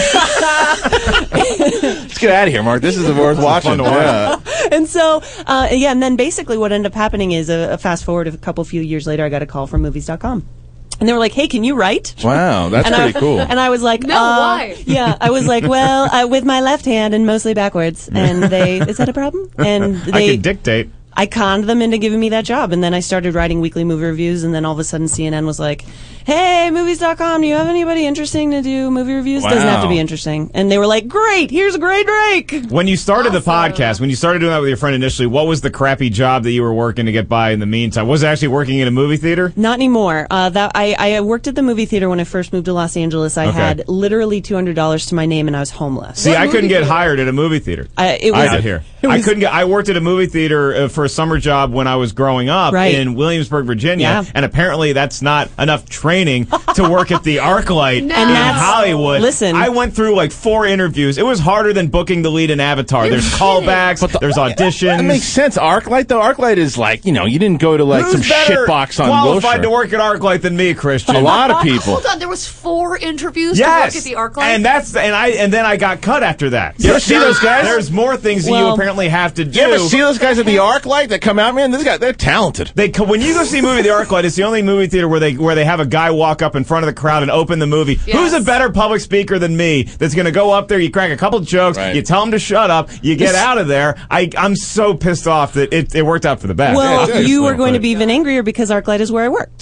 Let's get out of here, Mark. This is worth watching. fun to watch. Yeah. And so, uh, yeah, and then basically what ended up happening is a, a fast forward of a couple few years later, I got a call from movies dot com. And they were like, hey, can you write? Wow, that's and pretty I, cool. And I was like, No, uh, why? Yeah, I was like, well, uh, with my left hand and mostly backwards. And they, is that a problem? And I they, could dictate. I conned them into giving me that job. And then I started writing weekly movie reviews. And then all of a sudden C N N was like, hey, movies dot com, do you have anybody interesting to do movie reviews? Wow. Doesn't have to be interesting. And they were like, great, here's Grae Drake. When you started the Awesome. podcast, when you started doing that with your friend initially, what was the crappy job that you were working to get by in the meantime? Was it actually working in a movie theater? Not anymore. Uh, that I, I worked at the movie theater when I first moved to Los Angeles. I Okay. had literally two hundred dollars to my name and I was homeless. See, What I couldn't movie get theater? hired at a movie theater. I, it was, I did here. it I was- couldn't get. I worked at a movie theater uh, for a summer job when I was growing up Right. in Williamsburg, Virginia, Yeah. and apparently that's not enough training to work at the ArcLight No. in And that's- Hollywood. listen. I went through like four interviews. It was harder than booking the lead in Avatar. You're There's kidding. callbacks. But the- there's auditions. That makes sense. ArcLight, though. ArcLight is like, you know, you didn't go to like Who's some better shitbox on qualified Wilshire. to work at ArcLight than me, Christian? A lot of people. Hold on, there was four interviews Yes, to work at the ArcLight? and that's and I and then I got cut after that. You ever see those guys? There's more things that you Well, apparently have to do. You ever see those guys at the ArcLight that come out, man? These guys, they're talented. They co- when you go see a movie at the ArcLight, it's the only movie theater where they where they have a guy walk up in front of the crowd and open the movie. Yes. Who's a better public speaker than me? That's going to go up there, you crack a couple jokes, Right. you tell him to shut up, you get out of there. I I'm so pissed off that it, it worked out for the best. well, Yeah, you were seriously. going to be even angrier because ArcLight is where I worked.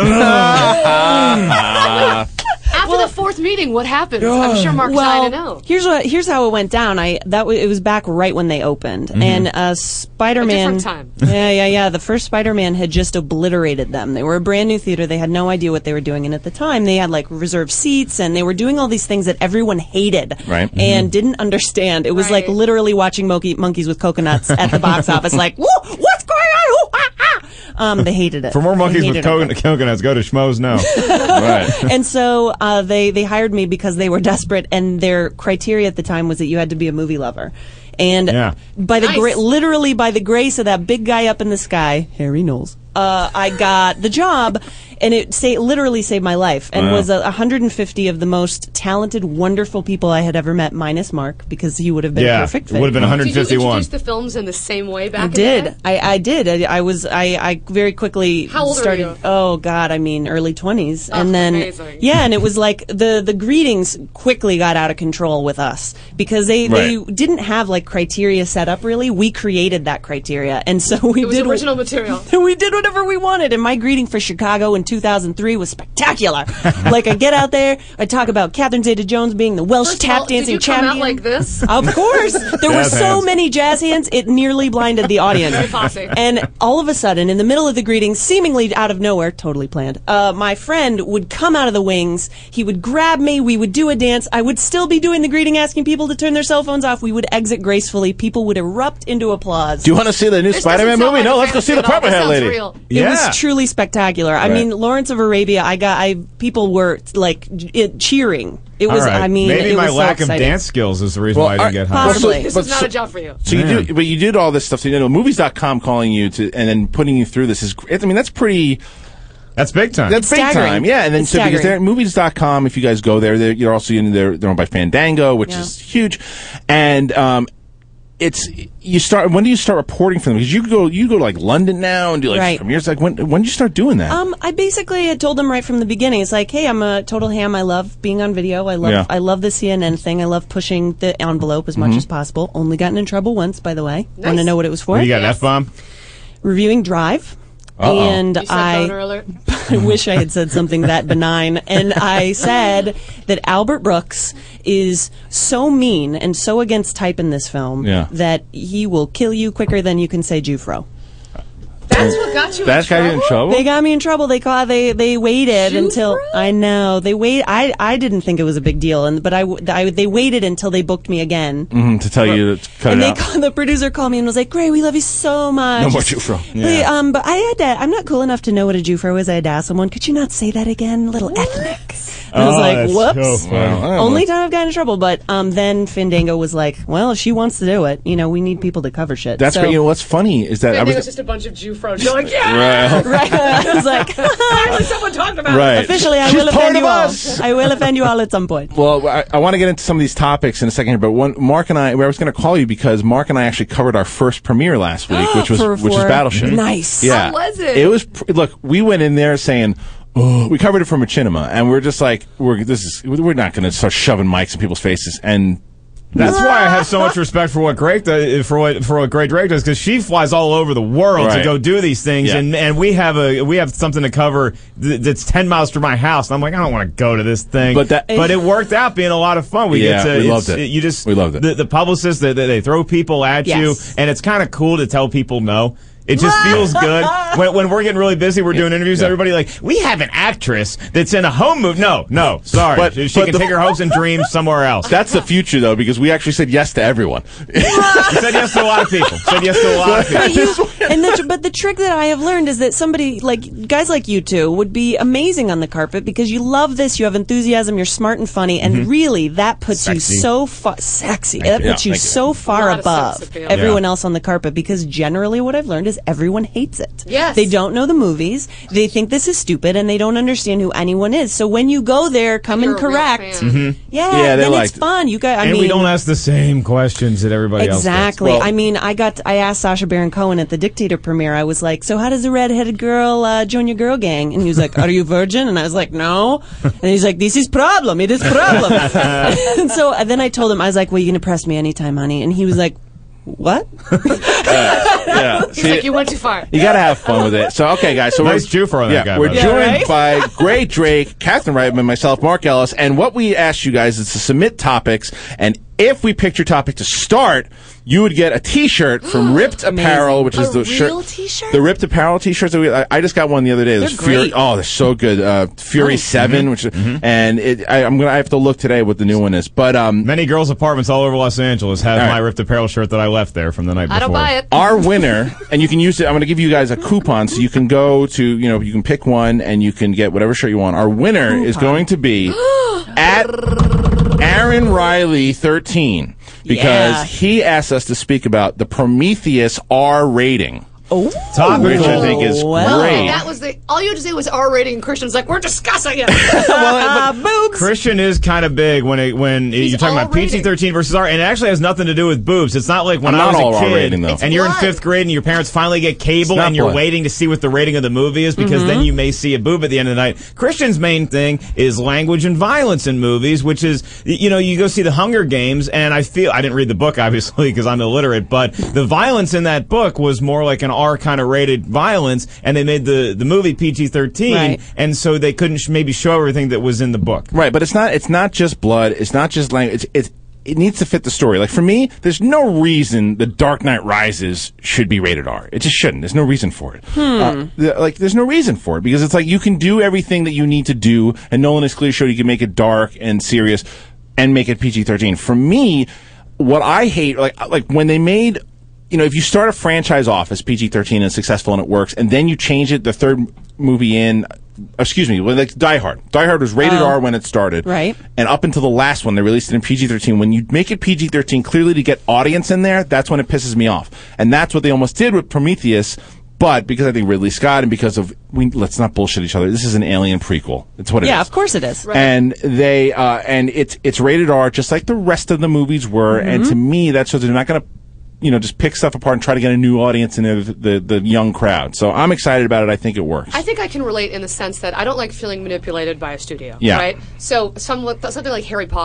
After the fourth meeting, what happened? I'm sure Mark's dying to know. here's what here's how it went down. I that w- it was back right when they opened, and uh, Spider-Man. A different Yeah, yeah, yeah. The first Spider-Man had just obliterated them. They were a brand new theater. They had no idea what they were doing, and at the time, they had like reserved seats, and they were doing all these things that everyone hated Right. and didn't understand. It was like Right. literally watching monkey, monkeys with coconuts at the box office. Like, whoa, what's going on? Ooh, ah, ah. Um, they hated it. For more They monkeys with hated co- it. coconuts, go to Schmoes Now. Right. And so uh, they they hired me because they were desperate, and their criteria at the time was that you had to be a movie lover. And Yeah. by the Nice. gra- literally by the grace of that big guy up in the sky, Harry Knowles, uh, I got the job, and it sa- literally saved my life, and Wow. was a one hundred fifty of the most talented, wonderful people I had ever met, minus Mark, because he would have been Yeah, a perfect it fit. would have been Did you one fifty-one. introduce the films in the same way back I in the did. day? I, I did. I, I was. I, I very quickly How old are started. you? Oh God, I mean early twenties, Oh, and then amazing. yeah, and it was like the the greetings quickly got out of control with us because they Right. they didn't have like criteria set up really. We created that criteria, and so we It was did original material. we did whatever we wanted. And my greeting for Chicago in two thousand three was spectacular. Like I get out there, I talk about Catherine Zeta-Jones being the Welsh First of all, tap dancing did you come champion. out like this? Of course. There were Jazz so hands. many jazz hands, it nearly blinded the audience. Very classy. And all of a sudden, in the middle of the greeting, seemingly out of nowhere, totally planned, uh, my friend would come out of the wings. He would grab me. We would do a dance. I would still be doing the greeting, asking people to turn their cell phones off. We would exit gracefully. People would erupt into applause. Do you want to see the new This Spider-Man doesn't sound movie? like No, a let's go see the fantasy at all. This Purple Hair sounds Lady. real. It Yeah. was truly spectacular. I Right. mean, Lawrence of Arabia, I got, I, people were like it, cheering. It was, All right. I mean, maybe it my was so lack of exciting. dance skills is the reason Well, why I didn't are- get hired. Possibly. This But is not so- a job for you. So you Man. do, but you did all this stuff. So, you know, movies dot com calling you to, and then putting you through this is. gr- I mean, that's pretty. That's big time. That's big staggering. time, yeah. And then It's so because staggering. they're at movies dot com, if you guys go there, they're, you're also in there. They're owned by Fandango, which Yeah. is huge, and um, it's you start. When do you start reporting for them? Because you go, you go to like London now and do like Right. premieres. Like when when did you start doing that? Um, I basically had told them right from the beginning. It's like, hey, I'm a total ham. I love being on video. I love, Yeah. I love the C N N thing. I love pushing the envelope as much Mm-hmm. as possible. Only gotten in trouble once, by the way. Want to Nice. know what it was for? What, you got an Yes. F bomb? Reviewing Drive. Uh-oh. And You said I, boner alert? I wish I had said something that benign. And I said that Albert Brooks is so mean and so against type in this film Yeah. that he will kill you quicker than you can say Jufro. That's what got you That's in got trouble? you in trouble? They got me in trouble. They call they they waited Jufro? until I know they wait. I I didn't think it was a big deal, and but I, I they waited until they booked me again. Mhm, to tell you to cut And it they out. call, the producer called me and was like, "Grae, we love you so much." No more Jufro. Please, um, but I had to. I'm not cool enough to know what a Jufro is. I had to ask someone. Could you not say that again? A little ethnic. And I was Oh, like, that's "Whoops." so funny. Well, Only time I've gotten in trouble. But um, then Fandango was like, "Well, if she wants to do it, you know, we need people to cover shit." That's so, great. You know what's funny is that And I it was was just a bunch of Jufros. You're like, yeah! right. right. I was like, Finally someone talked about it. right. officially, I She's will part offend of you all. us. I will offend you all at some point. Well, I, I want to get into some of these topics in a second here, but one, Mark and I, I was going to call you because Mark and I actually covered our first premiere last week, which was For- which was for- Battleship. Nice. Yeah, How was it? It was pr- look. We went in there saying. Oh, we covered it from Machinima, and we're just like, we're this is we're not going to start shoving mics in people's faces, and That's why I have so much respect for what Grae does, for what for what Grae Drake does, because she flies all over the world Right. to go do these things, Yeah. and and we have a we have something to cover th- that's ten miles from my house. And I'm like, I don't want to go to this thing, But that- but it worked out being a lot of fun. We Yeah, get to we it's- loved it. You just We loved it. The, the publicists they, they they throw people at Yes. you, and it's kind of cool to tell people no. It just feels good when, when we're getting really busy. We're doing interviews. Yeah. Everybody like, we have an actress that's in a home movie. No, no, sorry, But- she but can the- take her hopes and dreams somewhere else. that's the future though, because we actually said yes to everyone. You said yes to a lot of people. Said yes to a lot of people. But, you, and the, but the trick that I have learned is that somebody like guys like you two would be amazing on the carpet because you love this, you have enthusiasm, you're smart and funny, and really that puts Sexy. you so far sexy. That you. puts Yeah, you thank you. so far A lot of above sex appeal. everyone Yeah. else on the carpet because generally what I've learned is everyone hates it. Yes. They don't know the movies. They think this is stupid and they don't understand who anyone is. So when you go there, come You're and a real correct. fan. Yeah, Yeah, they then liked it's it. fun. You guys, I and mean, we don't ask the same questions that everybody else Exactly. Well- I mean, I got I asked Sacha Baron Cohen at the Dictator premiere. I was like, "So how does a redheaded girl uh, join your girl gang?" And he was like, "Are you virgin?" And I was like, "No." And he's like, "This is problem. It is problem." And so uh, then I told him, I was like, "Well, you can impress me anytime, honey." And he was like, "What?" Yeah, He's like, you went too far. You gotta have fun with it. So, okay, guys. So Nice we're, Jew for that yeah, guy, we're by the joined way. Yeah, by Grae Drake, Catherine Reitman, myself, Mark Ellis, and what we asked you guys is to submit topics, and if we picked your topic to start, you would get a T-shirt from Ripped Apparel, which is A the real shirt. T-shirt? The Ripped Apparel T-shirts. That we, I, I just got one the other day. It was They're Fury. great. Oh, they're so good. Uh, Fury Seven, which and it, I, I'm gonna I have to look today what the new one is, but um. Many girls' apartments all over Los Angeles have All right. my Ripped Apparel shirt that I left there from the night before. I don't buy it. Our winner, and you can use it. I'm going to give you guys a coupon, so you can go to, you know, you can pick one, and you can get whatever shirt you want. Our winner is going to be at Aaron Riley thirteen because Yeah. he asked us to speak about the Prometheus R rating. Oh, Topical. Which I think is Well, great. That was the all you had to say was R rating, and Christian's like, we're discussing it. uh, boobs. Christian is kind of big when it when He's you're talking about all rating. P G thirteen versus R, and it actually has nothing to do with boobs. It's not like when I'm I not was all a R kid rating, though. It's and you're in blood. fifth grade and your parents finally get cable not and you're blood. waiting to see what the rating of the movie is because then you may see a boob at the end of the night. Christian's main thing is language and violence in movies, which is, you know, you go see the Hunger Games, and I feel I didn't read the book obviously because I'm illiterate, but the violence in that book was more like an R kind of rated violence, and they made the the movie P G thirteen, Right. and so they couldn't sh- maybe show everything that was in the book. Right, but it's not. It's not just blood. It's not just language. It's, it's it needs to fit the story. Like for me, there's no reason The Dark Knight Rises should be rated R. It just shouldn't. There's no reason for it. Uh, the, like there's no reason for it because it's like you can do everything that you need to do, and Nolan has clearly showed you can make it dark and serious, and make it P G thirteen. For me, what I hate, like like when they made. You know, if you start a franchise off as P G thirteen and it's successful and it works, and then you change it the third movie in, excuse me, well, like Die Hard. Die Hard was rated Oh. R when it started. Right. And up until the last one, they released it in P G thirteen. When you make it P G thirteen clearly to get audience in there, that's when it pisses me off. And that's what they almost did with Prometheus. But because I think Ridley Scott and because of, we, let's not bullshit each other. This is an Alien prequel. It's what it is. Yeah, of course it is. And they, uh, and it's, it's rated R just like the rest of the movies were. And to me, that shows they're not going to, you know, just pick stuff apart and try to get a new audience in there, the, the the young crowd. So I'm excited about it. I think it works. I think I can relate in the sense that I don't like feeling manipulated by a studio. Yeah. Right. So some something like Harry Potter,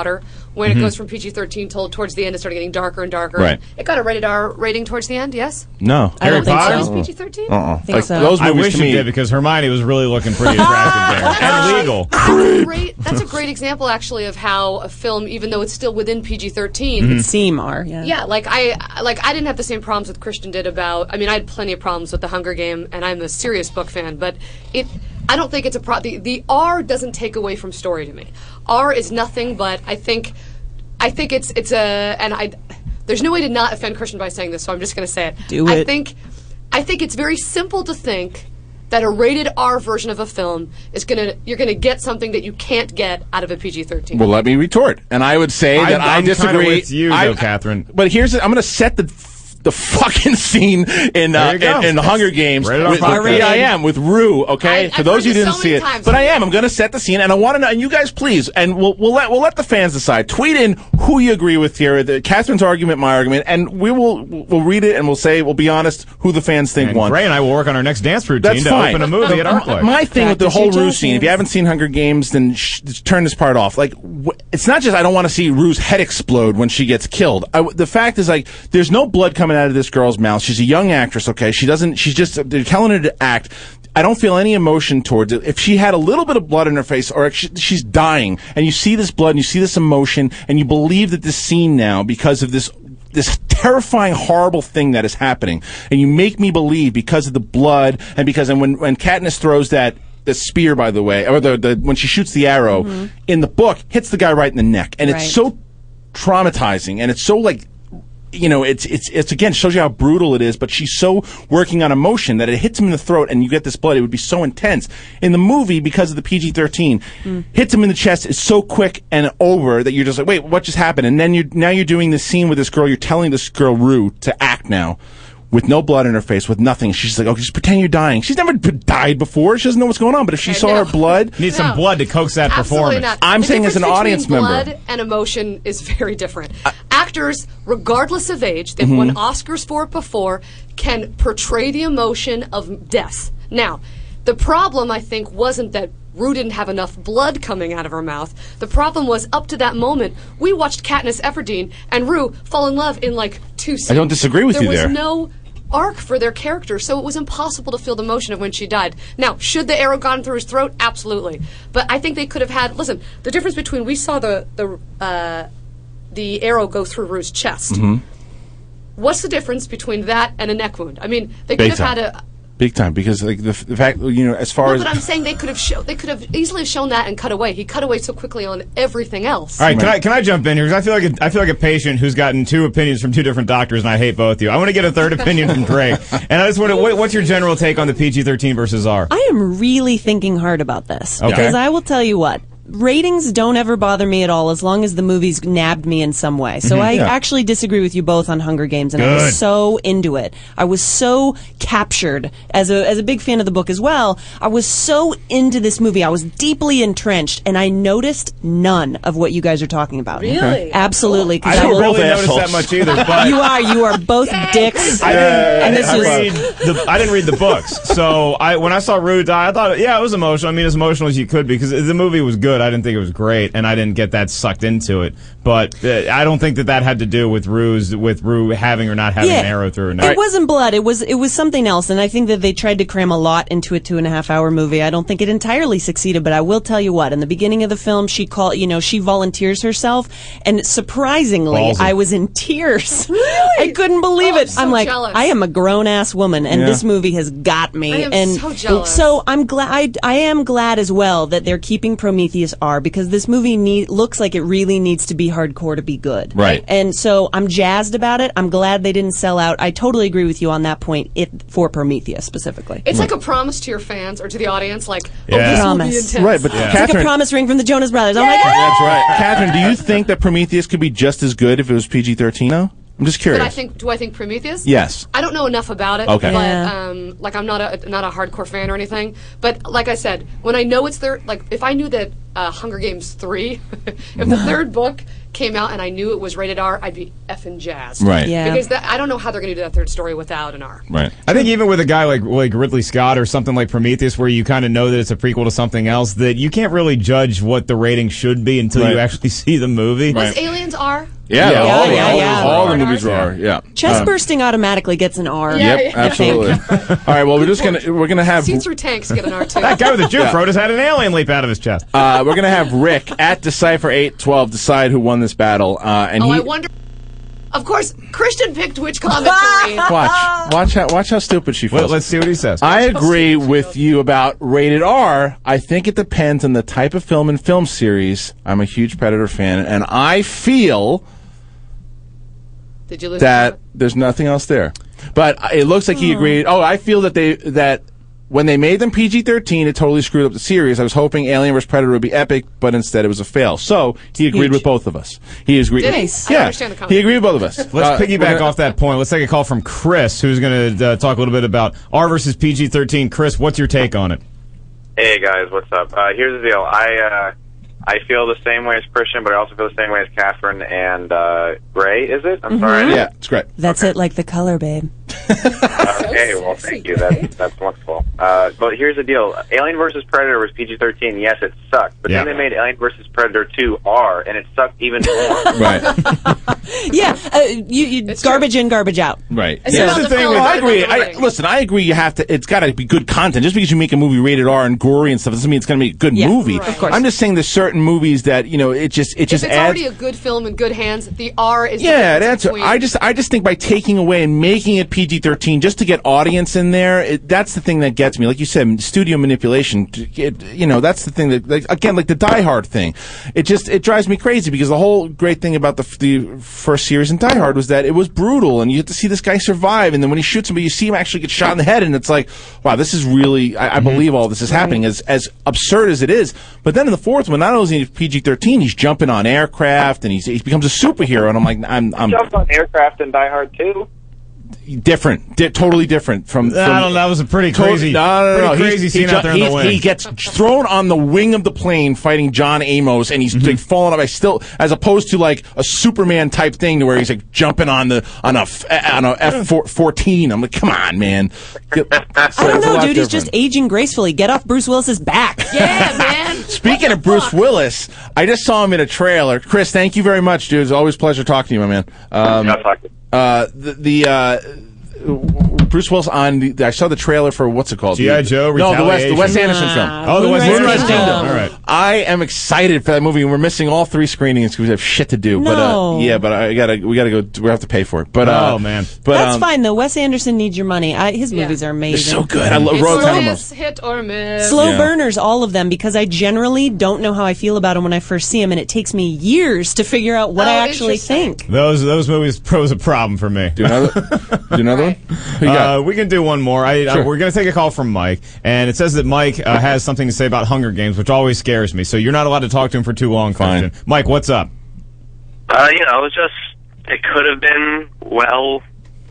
when Mm-hmm. it goes from P G thirteen told towards the end, it started getting darker and darker. Right. It got a rated R rating towards the end. Yes. No. I don't think Potter? so. P G thirteen. Uh-uh. Think Like, so. those I movies wish to it me, did because Hermione was really looking pretty attractive there and legal. That's a great. That's a great example, actually, of how a film, even though it's still within P G thirteen, Mm-hmm. Seem R, yeah. yeah, like I like I didn't have the same problems that Christian did about. I mean, I had plenty of problems with The Hunger Game, and I'm a serious book fan, but it. I don't think it's a pro. The, the R doesn't take away from story to me. R is nothing but I think. I think it's it's a and I. There's no way to not offend Christian by saying this, so I'm just going to say it. Do I it. think. I think it's very simple to think that a rated R version of a film is gonna you're gonna get something that you can't get out of a P G thirteen. well, let me retort, and I would say that I'm I kinda disagree. with you, I, though, Catherine. But here's the, I'm going to set the the fucking scene in uh, There you go. in, in the Hunger Games. Rated R with, podcast. yeah, I am with Rue. Okay, I- for I've those heard who this didn't so see many it, times. but I am. I'm going to set the scene, and I want to know. And you guys, please, and we'll we'll let we'll let the fans decide. Tweet in who you agree with here. The, Catherine's argument, my argument, and we will we'll read it and we'll say we'll be honest who the fans think And won. Gray and I will work on our next dance routine That's to fine. open a movie at My- ArcLight. My thing with the Practice whole your Rue scene, if you judgments. haven't seen Hunger Games, then sh- just turn this part off. Like, wh- it's not just I don't want to see Rue's head explode when she gets killed. I w the fact is, like, there's no blood coming out of this girl's mouth. She's a young actress, okay? She doesn't, she's just, they're telling her to act. I don't feel any emotion towards it. If she had a little bit of blood in her face, or if she, she's dying, and you see this blood, and you see this emotion, and you believe that this scene now, because of this this terrifying, horrible thing that is happening, and you make me believe because of the blood, and because, and when, when Katniss throws that, the spear, by the way, or the, the when she shoots the arrow, in the book, hits the guy right in the neck, and Right. it's so traumatizing, and it's so, like, you know, it's, it's, it's, again, shows you how brutal it is, but she's so working on emotion that it hits him in the throat and you get this blood. It would be so intense. In the movie, because of the P G thirteen, hits him in the chest, it's so quick and over that you're just like, wait, what just happened? And then you now you're doing this scene with this girl, you're telling this girl, Rue, to act now. With no blood in her face, with nothing. She's like, oh, just pretend you're dying. She's never b- died before. She doesn't know what's going on. But if she Okay, saw no. her blood, Need some No. blood to coax that Absolutely performance. not. I'm The saying as an difference audience between member. blood and emotion is very different. Actors, regardless of age, they've Mm-hmm. won Oscars for it before, can portray the emotion of death. Now, the problem, I think, wasn't that Rue didn't have enough blood coming out of her mouth. The problem was, up to that moment, we watched Katniss Everdeen and Rue fall in love in like two scenes. I don't disagree with there you was there. no arc for their character, so it was impossible to feel the emotion of when she died. Now, should the arrow gone through his throat? Absolutely. But I think they could have had. Listen, the difference between we saw the the uh, the arrow go through Rue's chest. Mm-hmm. What's the difference between that and a neck wound? I mean, they could Big have time. had a. big time, because like the, f- the fact, you know, as far No, as but I'm saying they could have show, they could have easily shown that and cut away. He cut away so quickly on everything else. All right, can I can I jump in here? Because I feel like a, I feel like a patient who's gotten two opinions from two different doctors, and I hate both of you. I want to get a third opinion from Drake, and I just want to. What, what's your general take on the P G thirteen versus R? I am really thinking hard about this. Okay. Because I will tell you what. Ratings don't ever bother me at all as long as the movie's nabbed me in some way. So I Yeah. actually disagree with you both on Hunger Games, and I Good. was so into it. I was so captured as a as a big fan of the book as well. I was so into this movie. I was deeply entrenched, and I noticed none of what you guys are talking about. Really? Absolutely. 'cause I don't will- really both notice that assholes. much either, but You are. You are both dicks. I didn't, I and didn't this was read the I didn't read the books, so I when I saw Rue die, I thought, yeah, it was emotional. I mean, as emotional as you could be, because the movie was good. I didn't think it was great, and I didn't get that sucked into it. But uh, I don't think that that had to do with Rue's with Rue having or not having an arrow through her neck. It wasn't blood. It was it was something else, and I think that they tried to cram a lot into a two and a half hour movie. I don't think it entirely succeeded, but I will tell you what. In the beginning of the film, she called, you know, she volunteers herself, and surprisingly, Ballsy. I was in tears. Really? I couldn't believe Oh, it. I'm so I'm like, jealous. I am a grown ass woman, and Yeah. this movie has got me. I am and so jealous. So I'm glad. I, I am glad as well that they're keeping Prometheus R, because this movie need, looks like it really needs to be hardcore to be good. Right. And so I'm jazzed about it. I'm glad they didn't sell out. I totally agree with you on that point. It for Prometheus specifically. It's like a promise to your fans or to the audience, like, oh, Yeah. this will be Promise. intense. right, but Yeah. It's like a Catherine, promise ring from the Jonas Brothers. Oh my God. that's right. Catherine, do you think that Prometheus could be just as good if it was P G thirteen? Though, I'm just curious. But I think, do I think Prometheus? Yes. I don't know enough about it. Okay. But Yeah. um, like I'm not a not a hardcore fan or anything. But like I said, when I know it's their like, if I knew that uh, Hunger Games three, if the third book came out and I knew it was rated R, I'd be effing jazzed. Right. Yeah. Because that, I don't know how they're going to do that third story without an R. Right. I think even with a guy like like Ridley Scott or something like Prometheus, where you kind of know that it's a prequel to something else, that you can't really judge what the rating should be until Right. you actually see the movie. Was Aliens R? Yeah, Yeah, all, yeah, all, yeah. all the Hard movies R's. are. Yeah. Chest Um, bursting automatically gets an R. Yeah, Yep, yeah. absolutely. All right, well, we're just gonna we're gonna have See through tanks get an R too. That guy with the juke Yeah. throat has had an alien leap out of his chest. uh, we're gonna have Rick at Decipher eight twelve decide who won this battle, uh, and Oh, he I wonder. Of course, Christian picked which commentary. watch watch how watch how stupid she feels. Well, let's see what he says. I agree with you about rated R. I think it depends on the type of film and film series. I'm a huge Predator fan, and I feel Did you listen that to it? there's nothing else there. But it looks like he agreed. Oh, I feel that they that when they made them P G thirteen, it totally screwed up the series. I was hoping Alien versus. Predator would be epic, but instead it was a fail. So he agreed Huge. with both of us. He agreed. Did he? Nice. I Yeah, understand the comment. he agreed with both of us. Let's Uh, piggyback we're gonna- off that point. Let's take a call from Chris, who's going to uh, talk a little bit about R versus P G thirteen. Chris, what's your take on it? Hey guys, what's up? Uh, here's the deal. I uh, I feel the same way as Christian, but I also feel the same way as Catherine and uh, Grae. Is it? I'm sorry. Yeah, it's great. That's it, like the color, babe. Okay, well, thank you. That's that's wonderful. Uh, but here's the deal: Alien versus. Predator was P G thirteen. Yes, it sucked, but Yeah. then they made Alien versus. Predator two R, and it sucked even more. Right, Yeah, uh, you, you garbage in, garbage out. right. It's Yeah. about the the thing film, with- Well, I not agree. about the I, writing. listen, I agree. You have to. It's got to be good content. Just because you make a movie rated R and gory and stuff doesn't mean it's going to be a good Yeah, movie. right. Of course. I'm just saying there's certain movies that you know it just it If just it's adds. already a good film in good hands, the R is Yeah, the that's. difference between. I just, I just think by taking away and making it P G thirteen just to get audience in there, it, that's the thing that gets me. Like you said, studio manipulation. It, you know, that's the thing that, like, again, like the Die Hard thing. It just, it drives me crazy because the whole great thing about the the first series in Die Hard was that it was brutal and you get to see this guy survive, and then when he shoots somebody, you see him actually get shot in the head, and it's like, wow, this is really. I, I believe all this is happening. As as absurd as it is, but then in the fourth one, not only is he P G thirteen, he's jumping on aircraft and he's he becomes a superhero, and I'm like, I'm I'm. Jumped on aircraft in Die Hard two. Different, di- totally different from. from I don't know. That was a pretty Totally- crazy, no, no, no, no. pretty He's- crazy he scene ju- out there in the he's- wing. He gets thrown on the wing of the plane fighting John Amos, and he's Mm-hmm. like falling up. I still, as opposed to like a Superman type thing, where he's like jumping on the on a f- on a F fourteen. I'm like, come on, man. Get- so I don't it's a know, lot dude. He's just different. aging gracefully. Get off Bruce Willis's back. Yeah, man. Speaking of Bruce Willis, I just saw him in a trailer. Chris, thank you very much, dude. It's always a pleasure talking to you, my man. Um, No, fuck it. uh, the the uh, Bruce Willis on the. I saw the trailer for what's it called? G I. The- Joe, No, the Wes, the Wes Retaliation. Anderson film. Oh, the Wes Moonrise Anderson Kingdom. Kingdom. All right. I am excited for that movie. We're missing all three screenings because we have shit to do. But No. uh, yeah, but I gotta we gotta go. We have to pay for it. But uh, Oh, man. but That's um, fine though. Wes Anderson needs your money. I, his Yeah. movies are They're amazing. so good. I love It's Royal a Tenenbaums. miss, hit or miss. Slow Yeah. burners, all of them, because I generally don't know how I feel about them when I first see them, and it takes me years to figure out what Oh, I actually interesting. think. Those those movies pose a problem for me. Do another. do another one. Who you got? Uh, we can do one more. I, uh, Sure. we're going to take a call from Mike, and it says that Mike uh, has something to say about Hunger Games, which always scares me. So you're not allowed to talk to him for too long, Fine. Christian. Mike, what's up? Uh, you know, it's just, it could have been well.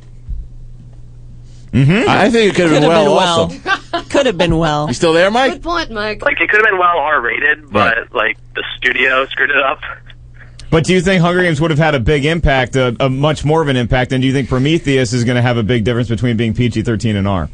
I think it could have Could been have well. been Also, well. Could have been well. you still there, Mike? Good point, Mike. Like, it could have been well R-rated, but, Right. like, the studio screwed it up. But do you think Hunger Games would have had a big impact, a, a much more of an impact, and do you think Prometheus is going to have a big difference between being P G thirteen and R?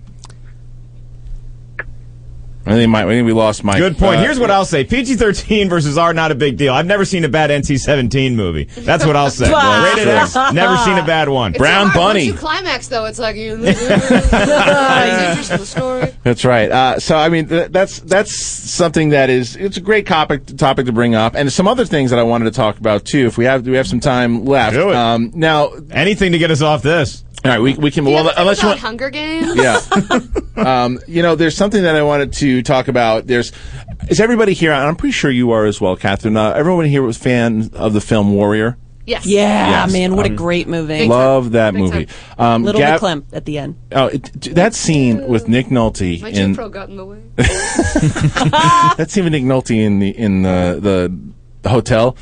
I think, Mike, I think we lost Mike. Good point. Uh, Here's what I'll say. P G thirteen versus R, not a big deal. I've never seen a bad N C seventeen movie. That's what I'll say. Wow. Rated X, never seen a bad one. It's Brown so hard. Bunny. Once you climax, though, it's like you. It's interest in the story. That's right. Uh, so I mean, th- that's that's something that is it's a great topic topic to bring up, and some other things that I wanted to talk about too. If we have we have some time left. Do it. Um, now, all Anything to get us off this. right, we we can Do you well ever think unless you about want. Hunger Games? Yeah. um, you know, there's something that I wanted to talk about. There's, is everybody here, and I'm pretty sure you are as well, Catherine, uh, everyone here was a fan of the film Warrior? Yes. Yeah, Yes. man, what Um, a great movie. Big Love that Big movie. time. Um, Little Gab- McClem at the end. Oh, it, that scene with Nick Nolte My in Pro got in the way. that scene with Nick Nolte in the in the the, the hotel.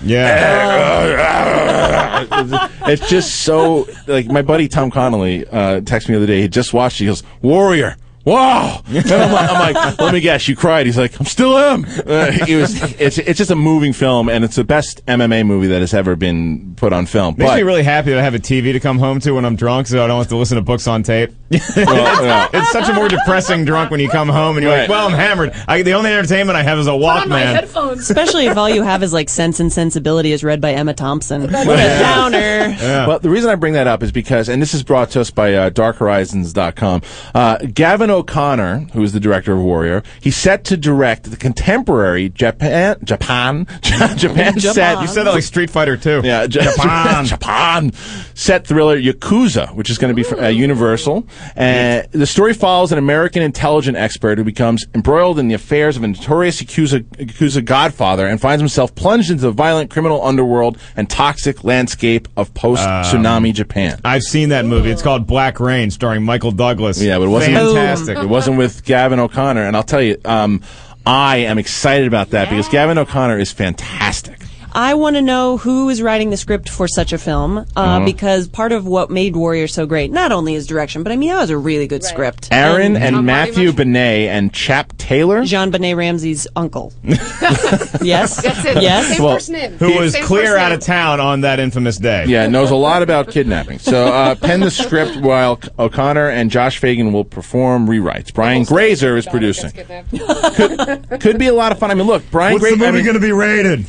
Yeah. It's just so like my buddy Tom Connolly uh, texted me the other day. He just watched it. He goes, "Warrior, Whoa! And I'm like, I'm like, let me guess, you cried. He's like, I'm still am. Uh, it was, it's, it's just a moving film, and it's the best M M A movie that has ever been put on film. Makes but, me really happy that I have a T V to come home to when I'm drunk, so I don't have to listen to books on tape. well, yeah. It's such a more depressing drunk when you come home and you're Right. like, well, I'm hammered. I, the only entertainment I have is a Put on my Walkman. headphones. Especially if all you have is like Sense and Sensibility is read by Emma Thompson. What a downer. Yeah. Well, the reason I bring that up is because, and this is brought to us by uh, dark horizons dot com, uh, Gavin O'Connor, who is the director of Warrior, he's set to direct the contemporary Japan, Japan, Japan set. You said that like Street Fighter two. Yeah, J- Japan. Japan set thriller Yakuza, which is going to be for, uh, Universal. And the story follows an American intelligence expert who becomes embroiled in the affairs of a notorious Yakuza, Yakuza godfather and finds himself plunged into the violent criminal underworld and toxic landscape of post-tsunami Japan. I've seen that movie. It's called Black Rain, starring Michael Douglas. Yeah, but it wasn't fantastic. It wasn't with Gavin O'Connor, and I'll tell you, um, I am excited about that because Gavin O'Connor is fantastic. I want to know who is writing the script for such a film, uh, Uh-huh. because part of what made Warrior so great, not only his direction, but I mean, that was a really good script. Aaron and, Tom Matthew Hardy Benet and Chap Taylor. Jean Benet Ramsey's uncle. Yes? That's it. Yes? Same Well, first name. Who was Same clear first out name. of town on that infamous day. Yeah, knows a lot about kidnapping. So uh, pen the script while O'Connor and Josh Fagan will perform rewrites. Brian Grazer is Daughter producing. gets kidnapped. Could, could be a lot of fun. I mean, look, Brian What's Grazer. the movie I mean, going to be rated?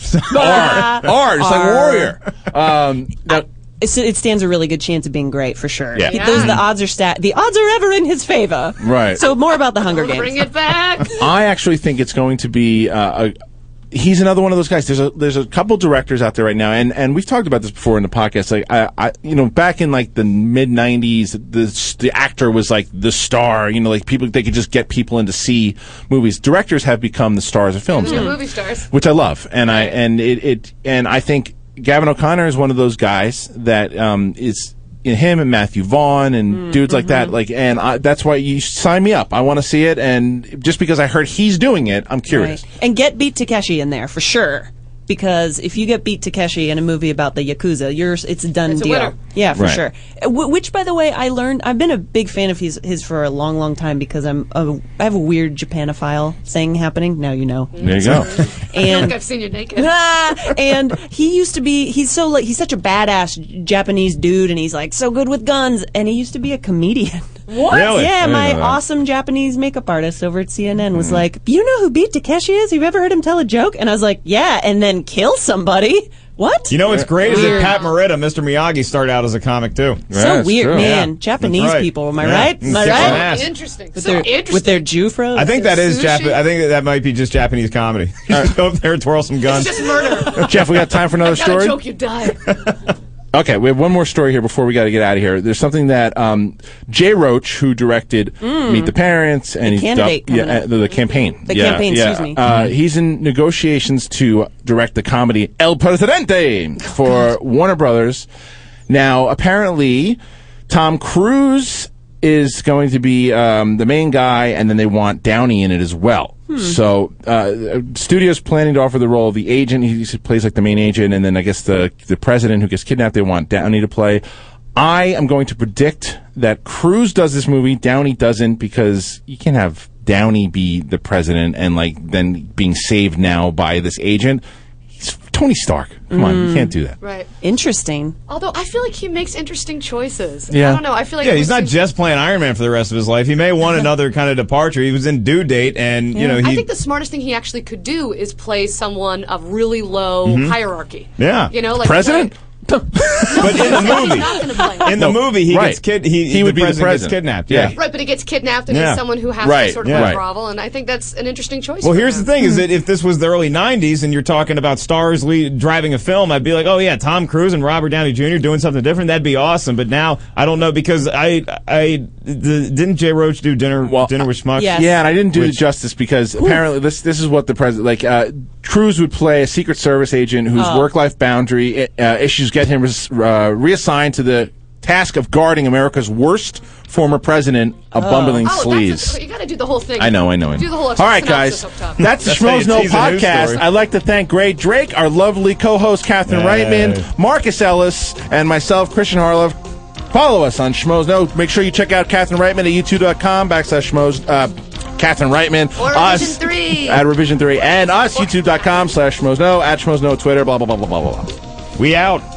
R, R, just like R. Warrior. Um, now, It's, it stands a really good chance of being great, for sure. Yeah. He- Yeah. Those, the odds are stat. The odds are ever in his favor. Right. So more about the Hunger Bring Games. it back. I actually think it's going to be uh, a. He's another one of those guys. There's a there's a couple directors out there right now, and, and we've talked about this before in the podcast. Like I, I you know, back in like the mid nineties, the the actor was like the star. You know, like people they could just get people in to see movies. Directors have become the stars of films, The now, movie stars. which I love, and I and it, it and I think Gavin O'Connor is one of those guys that um, is. You know, him and Matthew Vaughn and Mm, dudes like that, mm-hmm. like, and I, that's why you sign me up. I want to see it, and just because I heard he's doing it, I'm curious. Right. And get Beat Takeshi in there, for sure. Because if you get Beat Takeshi in a movie about the Yakuza, you're, it's a done It's a deal. winner. Yeah, for Right. sure. Uh, wh- Which, by the way, I learned, I've been a big fan of his, his for a long, long time because I'm a, I have a weird Japanophile thing happening. Now you know. There you go. I feel And like I've seen you naked. Ah, and he used to be he's so like he's such a badass Japanese dude, and he's like so good with guns, and he used to be a comedian. What? Really? I Yeah, didn't my know that. awesome Japanese makeup artist over at C N N was like, you know who Beat Takeshi is? Have you ever heard him tell a joke? And I was like, yeah, and then kill somebody. What? You know what's great is that Weird. Pat Morita, Mister Miyagi, started out as a comic too. Yeah, So it's weird, true. man. Yeah. Japanese That's right. people, am I Yeah. right? Am I Kick right? some ass. Interesting. With so their interesting. with their Jufro. I think that is Sushi? Japan. I think that might be just Japanese comedy. Just go up there and twirl some guns. It's just murder. Jeff, we got time for another Got a story? joke, you die. Okay, we have one more story here before we got to get out of here. There's something that um, Jay Roach, who directed Meet the Parents and The he's Candidate dub- yeah, coming uh, up. the, the campaign, The yeah, campaign, yeah. excuse me. Uh, he's in negotiations to direct the comedy El Presidente for Warner Brothers. Now, apparently, Tom Cruise is going to be um, the main guy, and then they want Downey in it as well. So, uh, studio's planning to offer the role of the agent. He he plays like the main agent, and then I guess the the president who gets kidnapped. They want Downey to play. I am going to predict that Cruise does this movie, Downey doesn't, because you can't have Downey be the president and like then being saved now by this agent. He's Tony Stark. Come on, you can't do that. Right. Interesting. Although I feel like he makes interesting choices. Yeah. I don't know. I feel like Yeah, it he's not was- just playing Iron Man for the rest of his life. He may want another kind of departure. He was in Due Date, and you know he. I think the smartest thing he actually could do is play someone of really low hierarchy. Yeah. You know, like President? but in the He's movie, not going to play. in the No, movie, he right. gets kid. He, He would the be the president president. gets kidnapped. Yeah. Yeah. Right, but he gets kidnapped, and Yeah. he's someone who has Right, to sort of yeah. like Right. grovel, and I think that's an interesting choice. Well, for here's him. the thing: is that if this was the early nineties and you're talking about stars lead, driving a film, I'd be like, oh yeah, Tom Cruise and Robert Downey Junior doing something different. That'd be awesome. But now I don't know because I, I, the, didn't Jay Roach do dinner, Well, dinner with Schmucks? Yes. Yeah, and I didn't do it Which- justice because apparently this this is what the president like. Uh, Cruise would play a Secret Service agent whose Oh. work life boundary uh, issues get him res- uh, reassigned to the task of guarding America's worst former president, a bumbling Oh, sleaze. that's a, you got to do the whole thing. I know, I know. I know. Do the whole All right, synopsis guys. up top. That's the That's how you Schmoes Know tease a news podcast. story. I'd like to thank Grae Drake, our lovely co-host Catherine Hey. Reitman, Marcus Ellis, and myself, Christian Harloff. Follow us on Schmoes Know. Make sure you check out Catherine Reitman at youtube.com backslash Schmoes. Uh, Catherine Reitman. Or Revision us, three. At Revision three. And us, youtube.com slash Schmoes Know, at Schmoes Know, Twitter, blah, blah, blah, blah, blah, blah. We out.